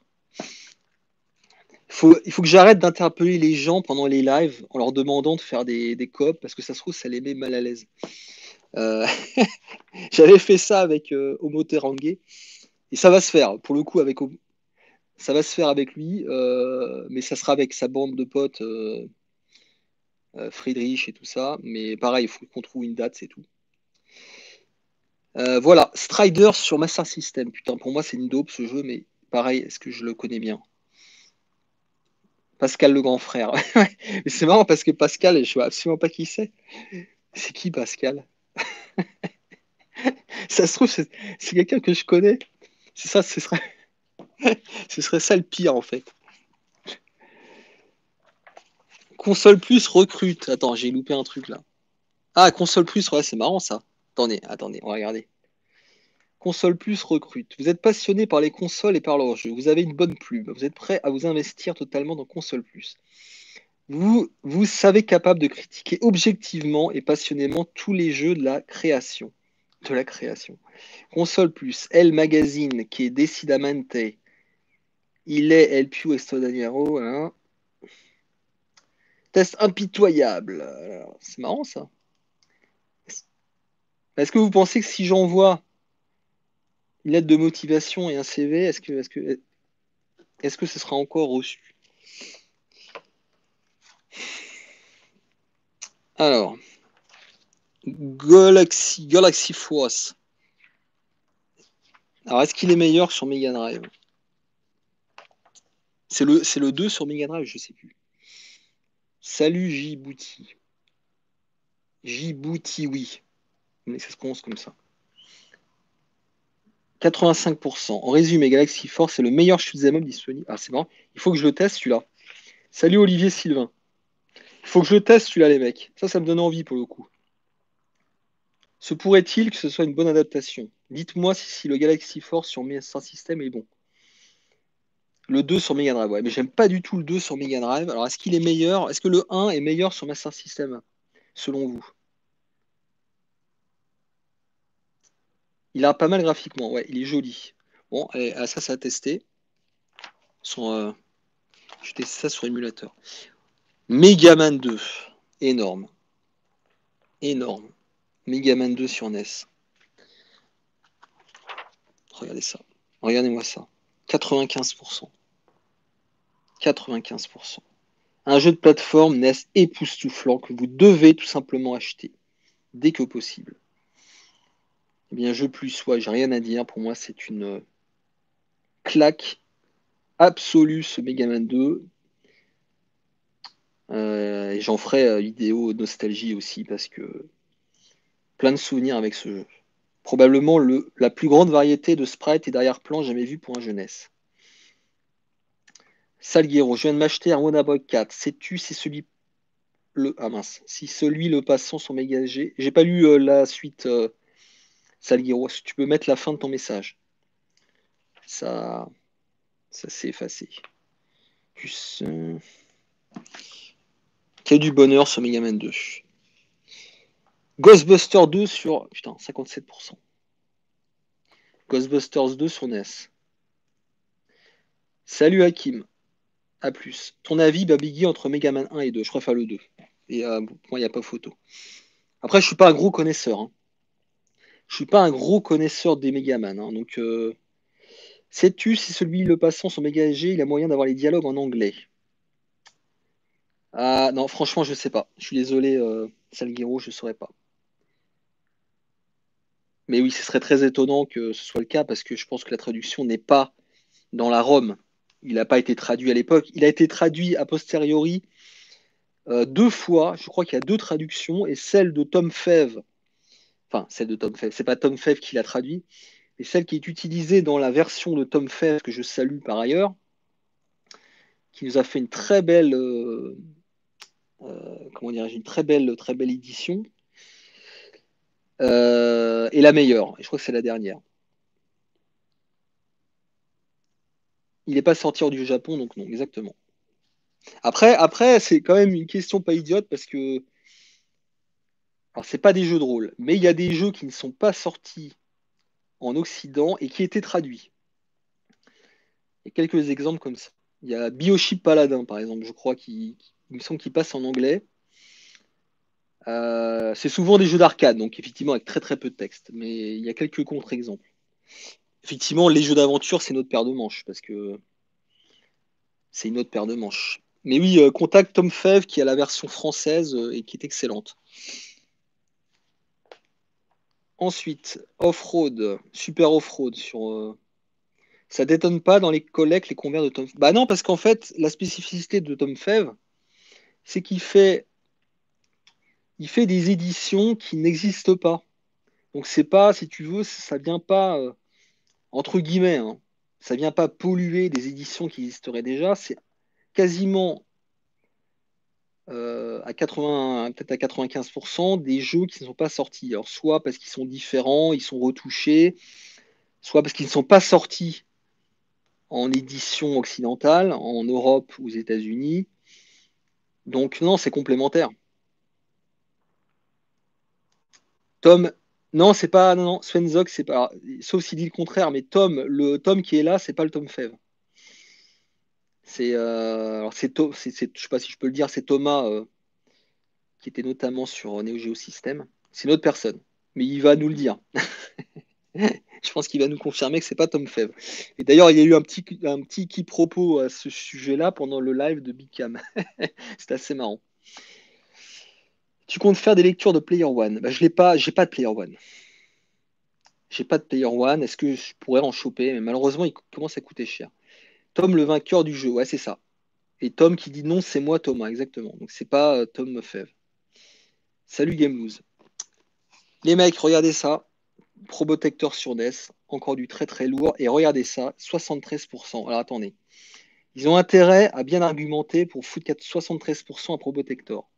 Faut, il faut que j'arrête d'interpeller les gens pendant les lives en leur demandant de faire des, des coops parce que ça se trouve, ça les met mal à l'aise. Euh, J'avais fait ça avec euh, Homo Terangé et ça va se faire. Pour le coup, avec ça va se faire avec lui, euh, mais ça sera avec sa bande de potes. Euh, euh, Friedrich et tout ça. Mais pareil, il faut qu'on trouve une date, c'est tout. Euh, voilà, Strider sur Master System. Putain, pour moi, c'est une dope ce jeu, mais pareil, est-ce que je le connais bien? Pascal le grand frère. Mais c'est marrant parce que Pascal, je vois absolument pas qui c'est. C'est qui Pascal? Ça se trouve, c'est c'est quelqu'un que je connais. C'est ça, ce serait, ce serait ça le pire en fait. Console Plus recrute. Attends, j'ai loupé un truc là. Ah, Console Plus, ouais, c'est marrant ça. Attendez, attendez, on va regarder. Console Plus recrute. Vous êtes passionné par les consoles et par leurs jeux. Vous avez une bonne plume. Vous êtes prêt à vous investir totalement dans Console Plus. Vous, vous savez capable de critiquer objectivement et passionnément tous les jeux de la création. De la création. Console Plus, El Magazine, qui est Decidamente, il est El Più Estodaniero, hein. Test impitoyable. Alors, c'est marrant ça. Est-ce que vous pensez que si j'envoie une lettre de motivation et un C V, est-ce que, est-ce que, est-ce que ce sera encore reçu? Alors, Galaxy, Galaxy Force. Alors, est-ce qu'il est meilleur sur Mega Drive? C'est le, c'est le deux sur Mega Drive, je sais plus. Salut Djibouti. Djibouti, oui. Mais ça se prononce comme ça. quatre-vingt-cinq pour cent. En résumé, Galaxy Force est le meilleur shoot'em up disponible. Ah, c'est marrant. Il faut que je le teste celui-là. Salut Olivier Sylvain. Il faut que je le teste celui-là, les mecs. Ça, ça me donne envie pour le coup. Se pourrait-il que ce soit une bonne adaptation? Dites-moi si, si le Galaxy Force sur Master System est bon. Le deux sur Mega Drive, ouais, mais j'aime pas du tout le deux sur Mega Drive. Alors, est-ce qu'il est meilleur? Est-ce que le un est meilleur sur Master System, selon vous? Il a pas mal graphiquement, ouais, il est joli. Bon, allez, ah, ça, ça a testé. Sur, euh, je testé ça sur émulateur. Megaman deux, énorme. Énorme. Megaman deux sur N E S. Regardez ça. Regardez-moi ça. quatre-vingt-quinze pour cent. quatre-vingt-quinze pour cent. Un jeu de plateforme N E S époustouflant que vous devez tout simplement acheter dès que possible. Eh bien, jeu plus, ouais, j'ai rien à dire. Pour moi, c'est une claque absolue ce Megaman deux. Euh, et j'en ferai euh, vidéo nostalgie aussi parce que plein de souvenirs avec ce jeu. Probablement le, la plus grande variété de sprites et d'arrière-plan jamais vue pour un jeunesse. Salguero, je viens de m'acheter un Wonderboy quatre. Sais-tu si celui le ah mince, si celui le passant sont méga G. J'ai pas lu euh, la suite euh, Salguero. Tu peux mettre la fin de ton message. Ça, ça s'est effacé. Plus, euh... Quel du bonheur sur Megaman deux. Ghostbusters deux sur putain cinquante-sept pour cent. Ghostbusters deux sur N E S. Salut Hakim. A plus. Ton avis, Babigui, entre Megaman un et deux? Je préfère le deux. Et euh, pour moi, il n'y a pas photo. Après, je suis pas un gros connaisseur. Hein. Je suis pas un gros connaisseur des Megaman. Hein. Donc, euh... sais-tu si celui le passant sur Mega S G, il a moyen d'avoir les dialogues en anglais? Ah non, franchement, je sais pas. Je suis désolé, euh, Salguero, je saurais pas. Mais oui, ce serait très étonnant que ce soit le cas parce que je pense que la traduction n'est pas dans la ROM. Il n'a pas été traduit à l'époque. Il a été traduit a posteriori euh, deux fois. Je crois qu'il y a deux traductions et celle de Tom Fève. Enfin, celle de Tom Fève. C'est pas Tom Fève qui l'a traduit, mais celle qui est utilisée dans la version de Tom Fève que je salue par ailleurs, qui nous a fait une très belle, euh, euh, comment dirais-je, une très belle, très belle édition. Euh, et la meilleure. Et je crois que c'est la dernière. Il n'est pas sorti hors du Japon, donc non, exactement. Après, après c'est quand même une question pas idiote parce que, alors c'est pas des jeux de rôle, mais il y a des jeux qui ne sont pas sortis en Occident et qui étaient traduits. Il y a quelques exemples comme ça. Il y a Bioship Paladin, par exemple, je crois, qui, qui il me semble qu'il passe en anglais. Euh, c'est souvent des jeux d'arcade, donc effectivement avec très très peu de texte, mais il y a quelques contre-exemples. Effectivement, les jeux d'aventure, c'est notre paire de manches, parce que c'est une autre paire de manches. Mais oui, euh, contacte Tom Fèvre qui a la version française euh, et qui est excellente. Ensuite, Off-Road, Super Off-Road sur. Euh, ça détonne pas dans les collects, les convers de Tom. Bah non, parce qu'en fait, la spécificité de Tom Fèvre, c'est qu'il fait, il fait des éditions qui n'existent pas. Donc c'est pas, si tu veux, ça vient pas euh, entre guillemets, hein, ça vient pas polluer des éditions qui existeraient déjà. C'est quasiment euh, à quatre-vingts, peut-être à quatre-vingt-quinze pour cent des jeux qui ne sont pas sortis. Alors soit parce qu'ils sont différents, ils sont retouchés, soit parce qu'ils ne sont pas sortis en édition occidentale, en Europe ou aux États-Unis. Donc non, c'est complémentaire. Tom, non, c'est pas, non, non, Svenzog, c'est pas, sauf s'il dit le contraire, mais Tom, le Tom qui est là, c'est pas le Tom Fèvre. C'est, euh, alors c'est, To- c'est, c'est- je sais pas si je peux le dire, c'est Thomas euh, qui était notamment sur Neo Geo System. C'est une autre personne, mais il va nous le dire. Je pense qu'il va nous confirmer que c'est pas Tom Fèvre. Et d'ailleurs, il y a eu un petit, un petit quiproquo à ce sujet-là pendant le live de Bicam. C'est assez marrant. Tu comptes faire des lectures de Player One? Bah, je l'ai pas, j'ai pas de Player One. J'ai pas de Player One. Est-ce que je pourrais en choper? Mais malheureusement, il commence à coûter cher. Tom, le vainqueur du jeu. Ouais, c'est ça. Et Tom qui dit non, c'est moi, Thomas, exactement. Donc c'est pas euh, Tom Fèvre. Salut Gameloose. Les mecs, regardez ça. Probotector sur N E S. Encore du très très lourd. Et regardez ça, soixante-treize pour cent. Alors attendez. Ils ont intérêt à bien argumenter pour foutre soixante-treize pour cent à Probotector.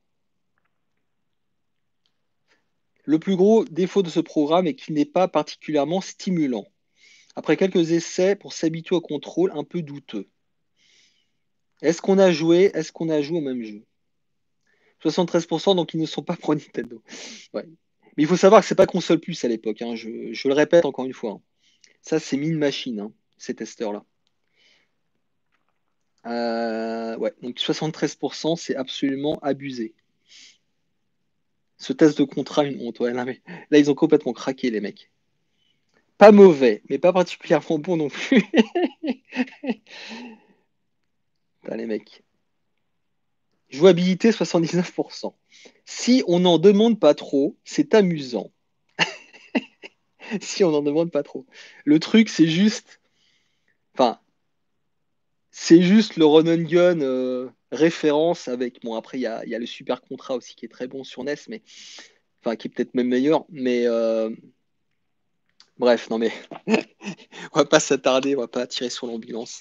Le plus gros défaut de ce programme est qu'il n'est pas particulièrement stimulant. Après quelques essais pour s'habituer au contrôle un peu douteux. Est-ce qu'on a joué Est-ce qu'on a joué au même jeu? soixante-treize pour cent, donc ils ne sont pas pro Nintendo. Ouais. Mais il faut savoir que c'est pas console plus à l'époque, hein. je, je, le répète encore une fois, hein. Ça, c'est mine machine, hein, ces testeurs-là. Euh, ouais, donc soixante-treize pour cent, c'est absolument abusé. Ce test de contrat, une honte. Ouais, là, mais, là, ils ont complètement craqué, les mecs. Pas mauvais, mais pas particulièrement bon non plus. Putain, les mecs. Jouabilité soixante-dix-neuf pour cent. Si on n'en demande pas trop, c'est amusant. Si on n'en demande pas trop. Le truc, c'est juste. Enfin, c'est juste le run and gun euh, référence avec. Bon, après, il y a, y a le super contrat aussi qui est très bon sur N E S, mais. Enfin, qui est peut-être même meilleur. Mais. Euh, bref, non, mais. On va pas s'attarder, on va pas tirer sur l'ambulance.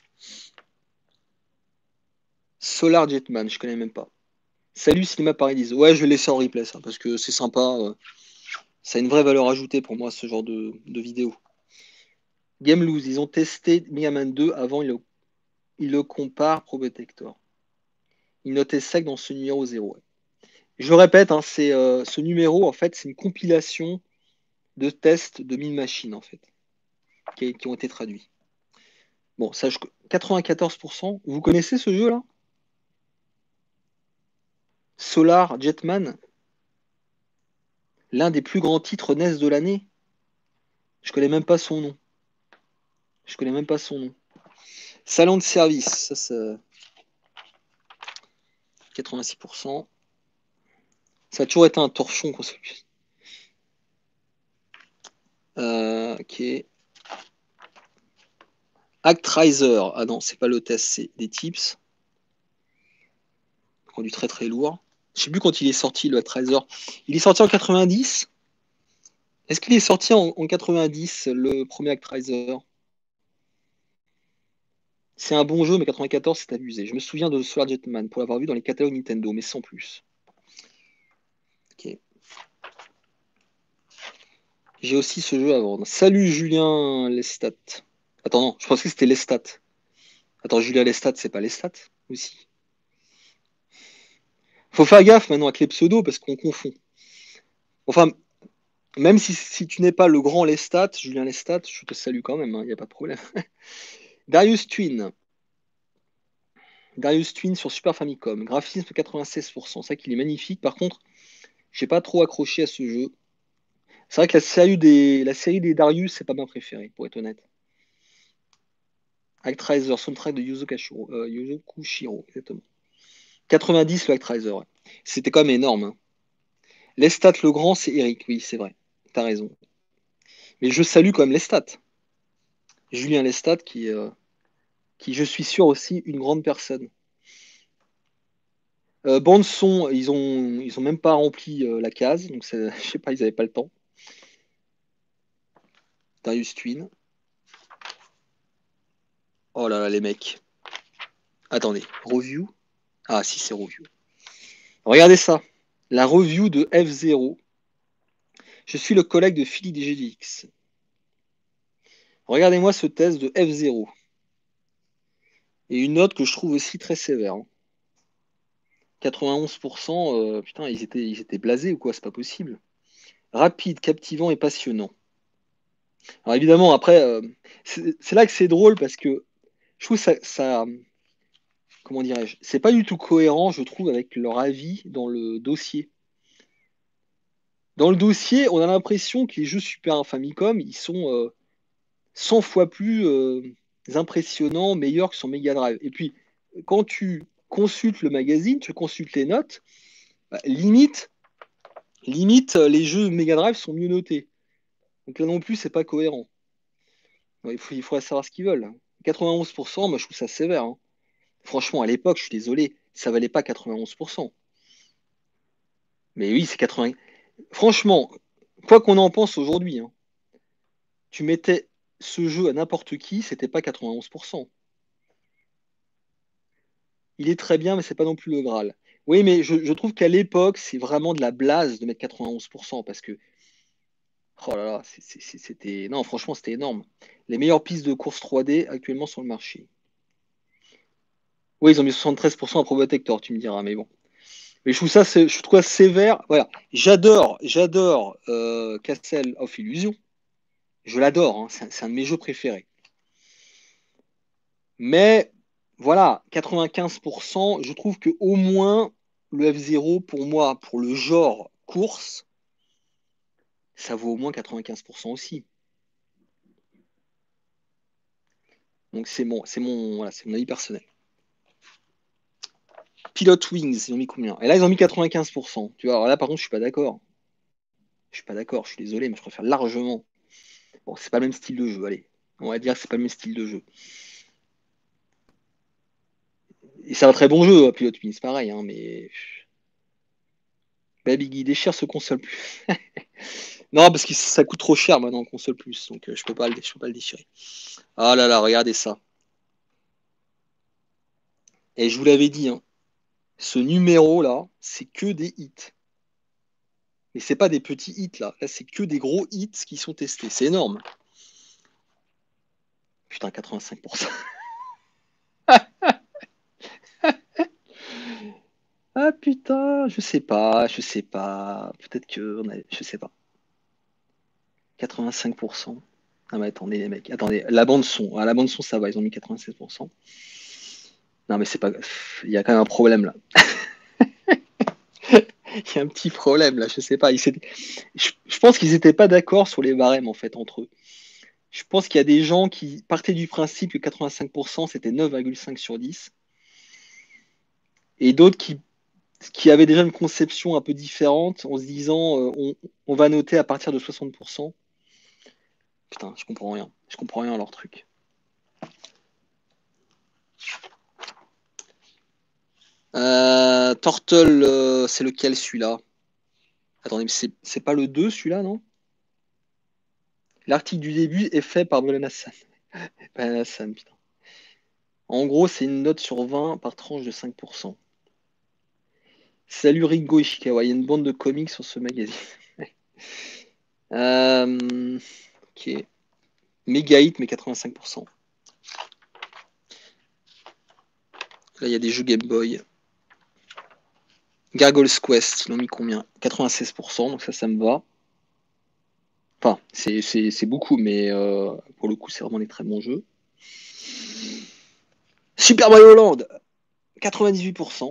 Solar Jetman, je connais même pas. Salut Cinéma Paradise. Ouais, je vais laisser en replay ça, parce que c'est sympa. euh, ça a une vraie valeur ajoutée pour moi, ce genre de, de vidéo. Game Loose, ils ont testé Mega Man deux avant, ils le, ils le comparent Probotector. Ils notaient sec dans ce numéro zéro. Je le répète, hein, c'est, euh, ce numéro, en fait, c'est une compilation de tests de mille machines, en fait, qui, qui ont été traduits. Bon, ça, je- quatre-vingt-quatorze pour cent. Vous connaissez ce jeu-là? Solar Jetman, l'un des plus grands titres N E S de l'année. Je connais même pas son nom. Je connais même pas son nom. Salon de service, ça, c'est quatre-vingt-six pour cent. Ça a toujours été un torchon qu'on s'occupe. Euh, ok. Actraiser. Ah non, c'est pas le test, c'est des tips. Rendu très très lourd. Je sais plus quand il est sorti, le Actraiser. Il est sorti en quatre-vingt-dix. Est-ce qu'il est sorti en, en quatre-vingt-dix, le premier Actraiser? C'est un bon jeu, mais quatre-vingt-quatorze, c'est abusé. Je me souviens de Solar Jetman pour l'avoir vu dans les catalogues Nintendo, mais sans plus. Ok. J'ai aussi ce jeu à vendre. Salut Julien Lestat. Attends, non, je pensais que c'était Lestat. Attends, Julien Lestat, c'est pas Lestat aussi? Faut faire gaffe maintenant avec les pseudos parce qu'on confond. Enfin, même si, si tu n'es pas le grand Lestat, Julien Lestat, je te salue quand même, il hein, n'y a pas de problème. Darius Twin. Darius Twin sur Super Famicom. Graphisme quatre-vingt-seize pour cent. C'est vrai qu'il est magnifique. Par contre, j'ai pas trop accroché à ce jeu. C'est vrai que la série des, la série des Darius, c'est pas ma préférée, pour être honnête. Actraiser, soundtrack de Yuzo Kashiro, euh, Yuzo Kushiro, exactement. quatre-vingt-dix le Actraiser. Ouais. C'était quand même énorme. Hein. Lestat le Grand, c'est Eric, oui, c'est vrai. T'as raison. Mais je salue quand même Lestat. Julien Lestat, qui, euh, qui, je suis sûr, aussi une grande personne. Euh, bande son, ils ont, ils ont même pas rempli euh, la case, donc je sais pas, ils avaient pas le temps. Darius Twin. Oh là là, les mecs. Attendez, review. Ah si, c'est review. Regardez ça. La review de F zéro. Je suis le collègue de Philly D G D X. Regardez-moi ce test de F zéro. Et une note que je trouve aussi très sévère. Hein. quatre-vingt-onze pour cent, euh, putain, ils étaient, ils étaient blasés ou quoi? C'est pas possible. Rapide, captivant et passionnant. Alors évidemment, après, euh, c'est là que c'est drôle parce que je trouve ça, ça comment dirais-je, c'est pas du tout cohérent, je trouve, avec leur avis dans le dossier. Dans le dossier, on a l'impression que les jeux Super Famicom, ils sont euh, cent fois plus euh, impressionnants, meilleurs que sur Mega Drive. Et puis, quand tu consultes le magazine, tu consultes les notes, bah, limite, limite, les jeux Mega Drive sont mieux notés. Donc là non plus, c'est pas cohérent. Ouais, il, faut, il faudrait savoir ce qu'ils veulent. quatre-vingt-onze pour cent, moi je trouve ça sévère. Hein. Franchement, à l'époque, je suis désolé, ça valait pas quatre-vingt-onze pour cent. Mais oui, c'est quatre-vingts. Franchement, quoi qu'on en pense aujourd'hui, hein, tu mettais ce jeu à n'importe qui, c'était pas quatre-vingt-onze pour cent. Il est très bien, mais c'est pas non plus le Graal. Oui, mais je, je trouve qu'à l'époque, c'est vraiment de la blase de mettre quatre-vingt-onze pour cent parce que, oh là là, c'était. Non, franchement, c'était énorme. Les meilleures pistes de course trois D actuellement sur le marché. Oui, ils ont mis soixante-treize pour cent à Probotector, tu me diras, mais bon. Mais je trouve ça, je trouve ça sévère. Voilà, j'adore, j'adore euh, Castle of Illusion. Je l'adore, hein. C'est un de mes jeux préférés. Mais voilà, quatre-vingt-quinze pour cent, je trouve que au moins le F zéro, pour moi, pour le genre course, ça vaut au moins quatre-vingt-quinze pour cent aussi. Donc c'est mon, c'est mon, voilà, c'est mon avis personnel. Pilot Wings, ils ont mis combien? Et là, ils ont mis quatre-vingt-quinze pour cent. Tu vois, alors là, par contre, je suis pas d'accord. Je suis pas d'accord, je suis désolé, mais je préfère largement. Bon, c'est pas le même style de jeu, allez. On va dire que c'est pas le même style de jeu. Et c'est un très bon jeu, Pilot Wings, pareil, hein, mais. Baby Guy déchire ce console plus. Non, parce que ça coûte trop cher maintenant en console plus, donc euh, je peux pas le, je peux pas le déchirer. Ah là là, regardez ça. Et je vous l'avais dit, hein, ce numéro là, c'est que des hits. Mais c'est pas des petits hits là, là c'est que des gros hits qui sont testés. C'est énorme. Putain, quatre-vingt-cinq pour cent. Ah putain, je sais pas, je sais pas. Peut-être que on a, je sais pas. quatre-vingt-cinq pour cent. Ah mais attendez les mecs, attendez, la bande son, ah, la bande son ça va, ils ont mis quatre-vingt-seize pour cent. Non mais c'est pas, il y a quand même un problème là. Il y a un petit problème là, je sais pas. Je, je pense qu'ils n'étaient pas d'accord sur les barèmes en fait entre eux. Je pense qu'il y a des gens qui partaient du principe que quatre-vingt-cinq pour cent c'était neuf virgule cinq sur dix et d'autres qui, qui avaient déjà une conception un peu différente en se disant euh, on, on va noter à partir de soixante pour cent. Putain, je comprends rien. Je comprends rien à leur truc. Euh, Turtle, euh, c'est lequel celui-là? Attendez, mais c'est pas le deux celui-là, non? L'article du début est fait par Bolan Hassan. Ben Hassan, putain. En gros, c'est une note sur vingt par tranche de cinq pour cent. Salut Ringo Ishikawa, il y a une bande de comics sur ce magazine. euh, ok. Méga hit, mais quatre-vingt-cinq pour cent. Là, il y a des jeux Game Boy. Gargoyle's Quest, ils l'ont mis combien? quatre-vingt-seize pour cent, donc ça, ça me va. Enfin, c'est beaucoup, mais euh, pour le coup, c'est vraiment des très bons jeux. Super Mario Land, quatre-vingt-dix-huit pour cent.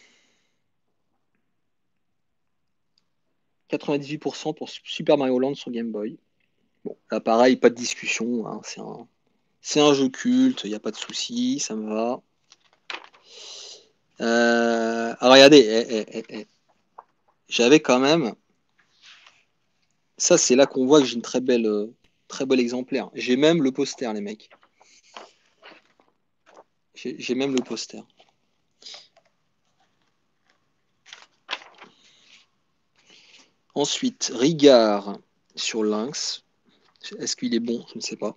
quatre-vingt-dix-huit pour cent pour Super Mario Land sur Game Boy. Bon, là, pareil, pas de discussion. Hein, c'est un, c'est un jeu culte, il n'y a pas de souci, ça me va. Euh, alors regardez, eh, eh, eh, eh. J'avais quand même. Ça, c'est là qu'on voit que j'ai une très belle, euh, très bel exemplaire. J'ai même le poster, les mecs. J'ai j'ai même le poster. Ensuite, Rigard sur Lynx. Est-ce qu'il est bon? Je ne sais pas.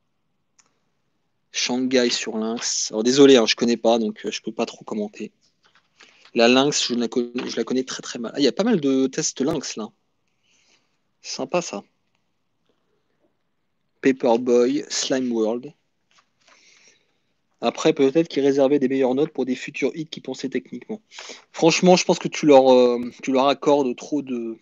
Shanghai sur Lynx. Alors désolé, hein, je connais pas, donc euh, je peux pas trop commenter. La Lynx, je la connais, je la connais très très mal. Ah, il y a pas mal de tests Lynx là. Sympa ça. Paperboy, Slime World. Après, peut-être qu'ils réservaient des meilleures notes pour des futurs hits qui pensaient techniquement. Franchement, je pense que tu leur, euh, tu leur accordes trop de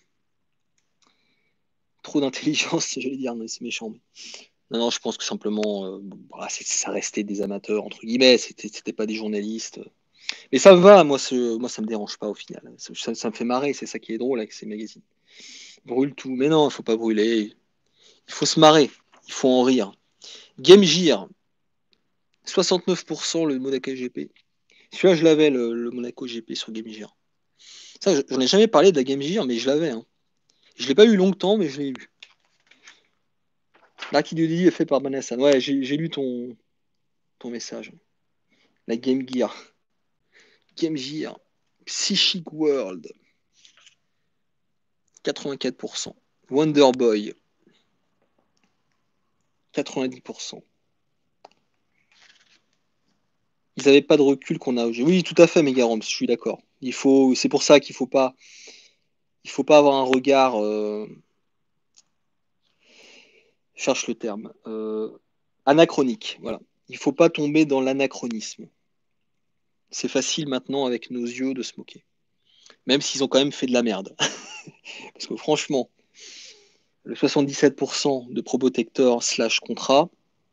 trop d'intelligence, je vais dire, mais c'est méchant. Mais... Non, non, je pense que simplement, euh, bah, ça restait des amateurs, entre guillemets, c'était, c'était pas des journalistes. Mais ça va, moi, ce, moi ça me dérange pas au final. Ça, ça, ça me fait marrer, c'est ça qui est drôle avec ces magazines. Brûle tout. Mais non, il faut pas brûler. Il faut se marrer. Il faut en rire. Game Gear, soixante-neuf pour cent le Monaco G P. Celui-là, je l'avais, le, le Monaco G P sur Game Gear. Ça, j'en ai jamais parlé de la Game Gear, mais je l'avais. Hein. Je l'ai pas eu longtemps, mais je l'ai eu. Là, qui dit est fait par Banassan. Ouais, j'ai lu ton, ton message. La Game Gear. Game Gear. Psychic World. quatre-vingt-quatre pour cent. Wonder Boy. quatre-vingt-dix pour cent. Ils n'avaient pas de recul qu'on a aujourd'hui. Oui, tout à fait, Megaroms, je suis d'accord. Il faut, c'est pour ça qu'il faut pas, il faut pas avoir un regard, euh, je cherche le terme, euh, anachronique. Voilà. Il faut pas tomber dans l'anachronisme. C'est facile maintenant avec nos yeux de se moquer, même s'ils ont quand même fait de la merde. Parce que franchement, le soixante-dix-sept pour cent de Probotector slash Contra,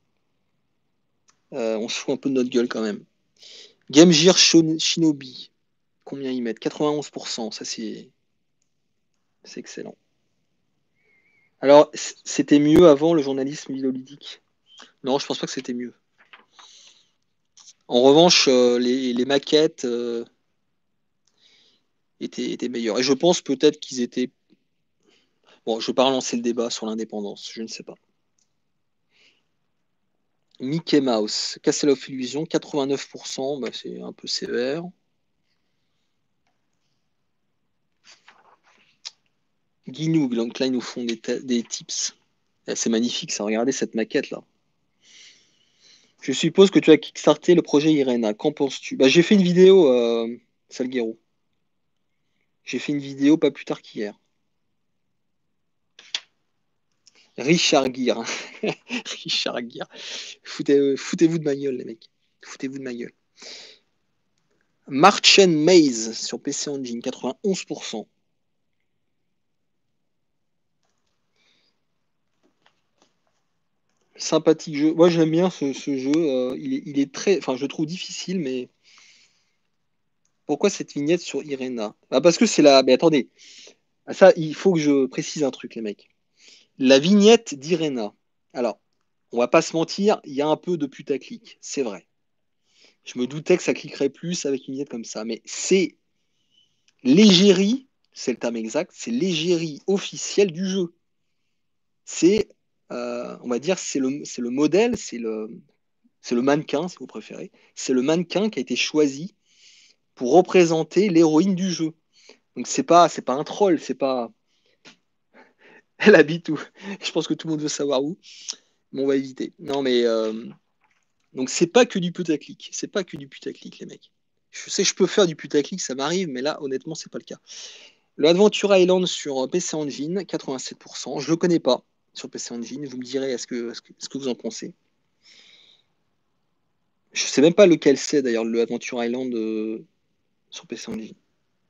euh, on se fout un peu de notre gueule quand même. Game Gear Shinobi, combien ils mettent? quatre-vingt-onze pour cent, ça c'est c'est excellent. Alors, c'était mieux avant le journalisme vidéoludique? Non, je pense pas que c'était mieux. En revanche, euh, les, les, maquettes euh, étaient, étaient meilleures. Et je pense peut-être qu'ils étaient... Bon, je ne vais pas relancer le débat sur l'indépendance, je ne sais pas. Mickey Mouse, Castle of Illusion, quatre-vingt-neuf pour cent, bah, c'est un peu sévère. Guinoug, donc là, ils nous font des, des tips. C'est magnifique, ça. Regardez cette maquette-là. Je suppose que tu as kickstarté le projet Irena. Qu'en penses-tu? Bah, j'ai fait une vidéo, euh, Salguero. J'ai fait une vidéo pas plus tard qu'hier. Richard Gere. Richard Gere. Foutez, foutez-vous de ma gueule, les mecs. Foutez-vous de ma gueule. Marchen Maze sur P C Engine, quatre-vingt-onze pour cent. Sympathique jeu. Moi, j'aime bien ce, ce jeu. Euh, il, est, il est très. Enfin, je le trouve difficile, mais. Pourquoi cette vignette sur Irena? Ah, parce que c'est la. Mais attendez. Ah, ça, il faut que je précise un truc, les mecs. La vignette d'Irena. Alors, on va pas se mentir, il y a un peu de putaclic. C'est vrai. Je me doutais que ça cliquerait plus avec une vignette comme ça. Mais c'est l'égérie, c'est le terme exact, c'est l'égérie officielle du jeu. C'est, euh, on va dire, c'est le, c'est le modèle, c'est le, c'est le mannequin, si vous préférez. C'est le mannequin qui a été choisi pour représenter l'héroïne du jeu. Donc c'est pas, c'est pas un troll, c'est pas. Elle habite où? Je pense que tout le monde veut savoir où. Mais on va éviter. Non mais euh... donc c'est pas que du putaclic, c'est pas que du putaclic les mecs. Je sais que je peux faire du putaclic, ça m'arrive, mais là honnêtement c'est pas le cas. Le Adventure Island sur P C Engine, quatre-vingt-sept pour cent. Je le connais pas sur P C Engine. Vous me direz est-ce que, est-ce que, est-ce que vous en pensez? Je sais même pas lequel c'est d'ailleurs le Adventure Island euh, sur P C Engine.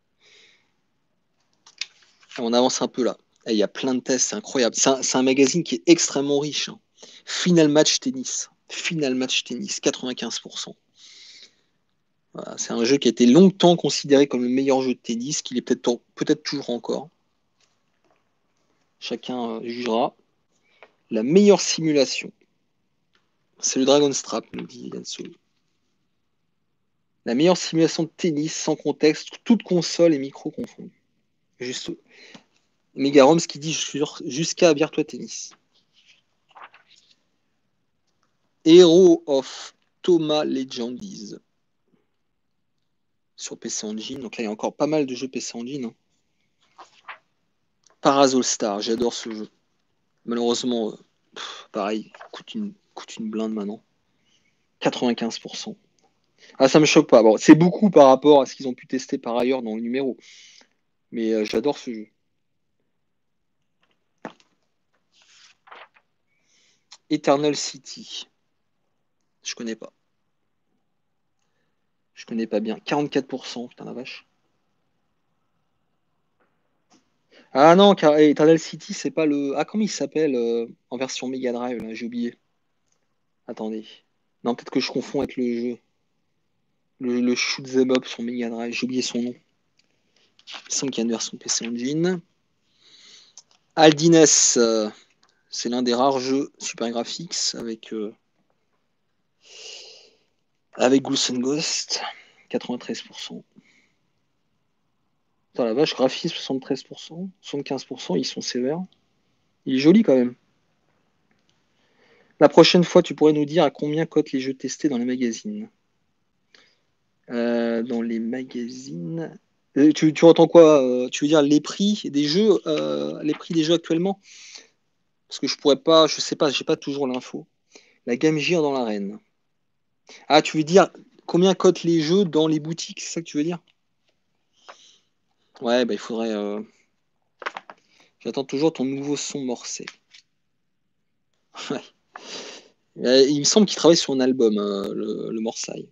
On avance un peu là. Il y a plein de tests, c'est incroyable. C'est un, c'est un magazine qui est extrêmement riche. Hein. Final Match Tennis. Final Match Tennis, quatre-vingt-quinze pour cent. Voilà, c'est un jeu qui a été longtemps considéré comme le meilleur jeu de tennis, qu'il est peut-être peut-être toujours encore. Chacun euh, jugera. La meilleure simulation. C'est le Dragon Strap, nous dit Yansu. La meilleure simulation de tennis sans contexte, toute console et micro confondus. Juste Megaroms qui dit jusqu'à Virtua Tennis. Hero of Thomas Legendis sur P C Engine. Donc là, il y a encore pas mal de jeux P C Engine. Hein. Parasol Star, j'adore ce jeu. Malheureusement, pff, pareil, coûte une, coûte une blinde maintenant. quatre-vingt-quinze pour cent. Ah, ça me choque pas. Bon, c'est beaucoup par rapport à ce qu'ils ont pu tester par ailleurs dans le numéro. Mais euh, j'adore ce jeu. Eternal City. Je connais pas. Je connais pas bien. quarante-quatre pour cent, putain la vache. Ah non, car Eternal City, c'est pas le. Ah, comment il s'appelle euh, en version Mega Drive, là, j'ai oublié. Attendez. Non, peut-être que je confonds avec le jeu. Le, le Shoot 'em Up sur Mega Drive, j'ai oublié son nom. Il me semble qu'il y a une version P C Engine. Aldines, euh, c'est l'un des rares jeux Super Graphics avec, euh, avec Ghouls and Ghost, quatre-vingt-treize pour cent. Putain la vache, graphisme soixante-treize pour cent, soixante-quinze pour cent, ils sont sévères. Il est joli quand même. La prochaine fois, tu pourrais nous dire à combien cotent les jeux testés dans les magazines. Euh, dans les magazines. Euh, tu, tu entends quoi euh, Tu veux dire les prix des jeux, euh, les prix des jeux actuellement? Parce que je pourrais pas, je sais pas, j'ai pas toujours l'info. La Game Gear dans l'arène. Ah, tu veux dire combien cotent les jeux dans les boutiques, c'est ça que tu veux dire? Ouais, bah il faudrait. euh, J'attends toujours ton nouveau son morcé. Ouais. Euh, Il me semble qu'il travaille sur un album, euh, le, le Morsaille.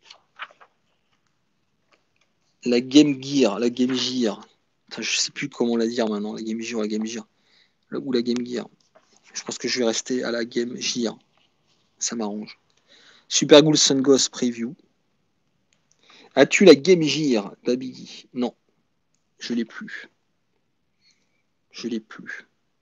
La Game Gear, la Game Gear. Putain, je sais plus comment la dire maintenant, la Game Gear, la Game Gear. Ou la Game Gear. Je pense que je vais rester à la Game Gear. Ça m'arrange. Super Ghouls and Ghosts Preview. As-tu la Game Gear, Baby? Non, je l'ai plus. Je l'ai plus.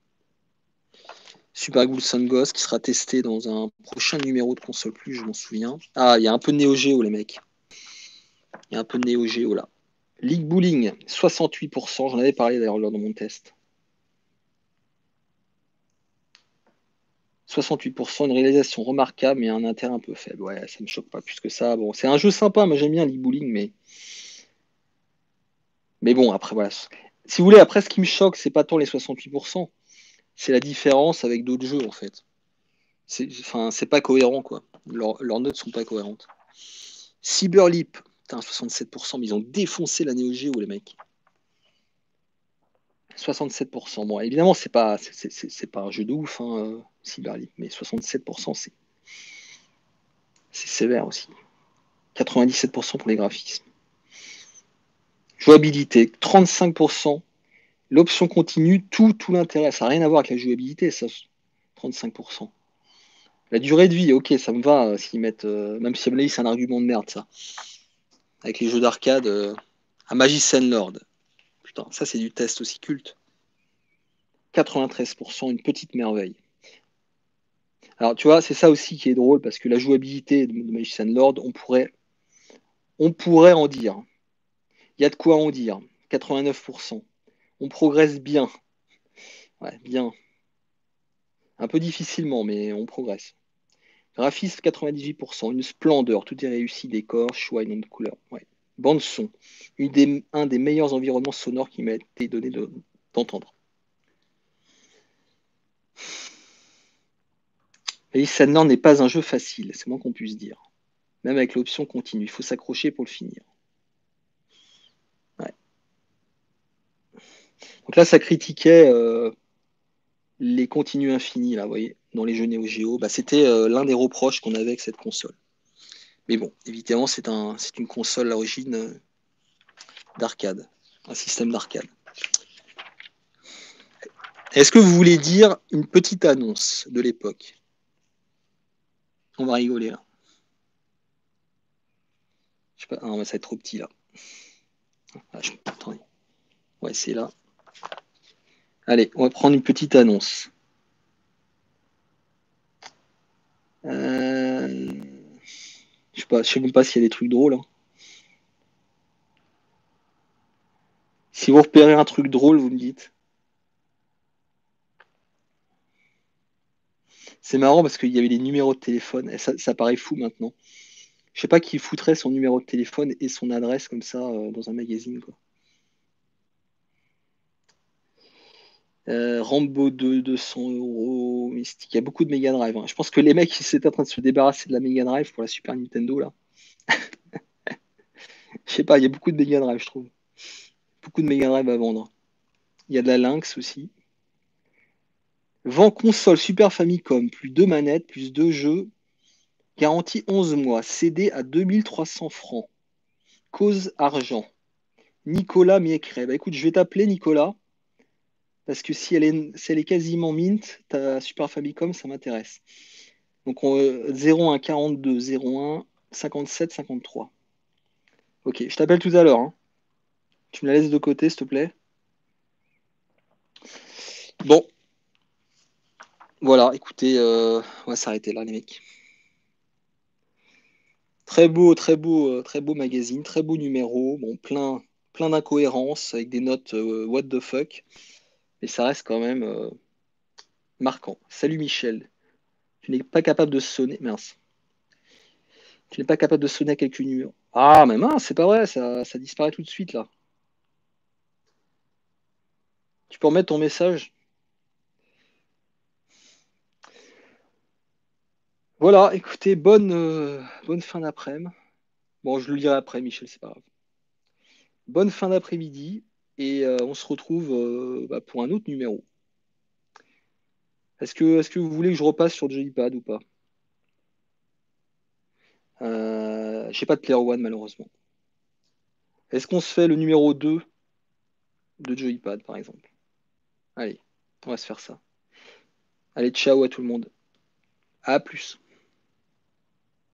Super Ghouls and Ghosts qui sera testé dans un prochain numéro de Console Plus, je m'en souviens. Ah, il y a un peu de Neo Geo, les mecs. Il y a un peu de Neo Geo là. League Bowling, soixante-huit pour cent. J'en avais parlé d'ailleurs lors de mon test. soixante-huit pour cent, une réalisation remarquable, mais un intérêt un peu faible. Ouais, ça me choque pas plus que ça. Bon, c'est un jeu sympa, moi j'aime bien League Bowling, mais. Mais bon, après, voilà. Si vous voulez, après, ce qui me choque, c'est pas tant les soixante-huit pour cent, c'est la différence avec d'autres jeux, en fait. C'est, enfin, c'est pas cohérent, quoi. Leurs, leurs notes sont pas cohérentes. Cyberleap, putain, soixante-sept pour cent, mais ils ont défoncé la Neo Geo, les mecs. soixante-sept pour cent. Bon, évidemment, c'est pas, c'est, c'est, c'est pas un jeu de ouf, hein, euh, Cyberleap, mais soixante-sept pour cent, c'est, c'est sévère aussi. quatre-vingt-dix-sept pour cent pour les graphismes. Jouabilité, trente-cinq pour cent. L'option continue, tout, tout l'intérêt. Ça n'a rien à voir avec la jouabilité, ça, trente-cinq pour cent. La durée de vie, ok, ça me va euh, s'ils mettent. Euh, même si à mon avis, c'est un argument de merde, ça. Avec les jeux d'arcade, euh, un Magician Lord. Putain, ça, c'est du test aussi culte. quatre-vingt-treize pour cent, une petite merveille. Alors, tu vois, c'est ça aussi qui est drôle, parce que la jouabilité de, de Magician Lord, on pourrait, on pourrait en dire. Il y a de quoi en dire. quatre-vingt-neuf pour cent. On progresse bien. Ouais, bien. Un peu difficilement, mais on progresse. Graphisme quatre-vingt-dix-huit pour cent, une splendeur, tout est réussi, décor, choix et nombre de couleurs. Ouais. Bande son, une des, un des meilleurs environnements sonores qui m'a été donné de- d'entendre. Alice Nord n'est pas un jeu facile, c'est moins qu'on puisse dire. Même avec l'option continue, il faut s'accrocher pour le finir. Ouais. Donc là, ça critiquait euh, les continues infinis, là, vous voyez, dans les jeux Neo Geo. Bah, c'était euh, l'un des reproches qu'on avait avec cette console. Mais bon, évidemment, c'est un, c'est une console à l'origine euh, d'arcade, un système d'arcade. Est-ce que vous voulez dire une petite annonce de l'époque? On va rigoler là. Je sais pas, ah non, ça va être trop petit là. Ah, je... Attendez. Ouais, c'est là. Allez, on va prendre une petite annonce. Euh... Je sais pas, je sais même pas s'il y a des trucs drôles. Hein. Si vous repérez un truc drôle, vous me dites. C'est marrant parce qu'il y avait des numéros de téléphone, et ça, ça paraît fou maintenant. Je sais pas qui foutrait son numéro de téléphone et son adresse comme ça euh, dans un magazine, quoi. Euh, Rambo deux, deux cents euros, Mystique. Il y a beaucoup de Mega Drive, hein. Je pense que les mecs, ils étaient en train de se débarrasser de la Mega Drive pour la Super Nintendo, là. Je sais pas, il y a beaucoup de Mega Drive, je trouve. Beaucoup de Mega Drive à vendre. Il y a de la Lynx aussi. Vend console Super Famicom, plus deux manettes, plus deux jeux. Garantie onze mois. C D à deux mille trois cents francs. Cause argent. Nicolas Miecret. Bah écoute, je vais t'appeler Nicolas. Parce que si elle est, si elle est quasiment mint, ta Super Famicom, ça m'intéresse. Donc on, euh, zéro un quarante-deux, zéro un cinquante-sept cinquante-trois. Ok, je t'appelle tout à l'heure, hein. Tu me la laisses de côté, s'il te plaît. Bon, voilà, écoutez, euh, on va s'arrêter là, les mecs. Très beau, très beau, euh, très beau magazine, très beau numéro. Bon, plein, plein d'incohérences avec des notes euh, what the fuck. Mais ça reste quand même euh, marquant. Salut Michel. Tu n'es pas capable de sonner. Mince. Tu n'es pas capable de sonner à quelques numéros. Ah, mais mince, c'est pas vrai, ça, ça disparaît tout de suite là. Tu peux remettre ton message. Voilà, écoutez, bonne, euh, bonne fin d'après-midi. Bon, je le lirai après, Michel, c'est pas grave. Bonne fin d'après-midi et euh, on se retrouve euh, bah, pour un autre numéro. Est-ce que, est-ce que vous voulez que je repasse sur Joypad ou pas? euh, J'ai pas de Player One malheureusement. Est-ce qu'on se fait le numéro deux de Joypad par exemple? Allez, on va se faire ça. Allez, ciao à tout le monde. À plus.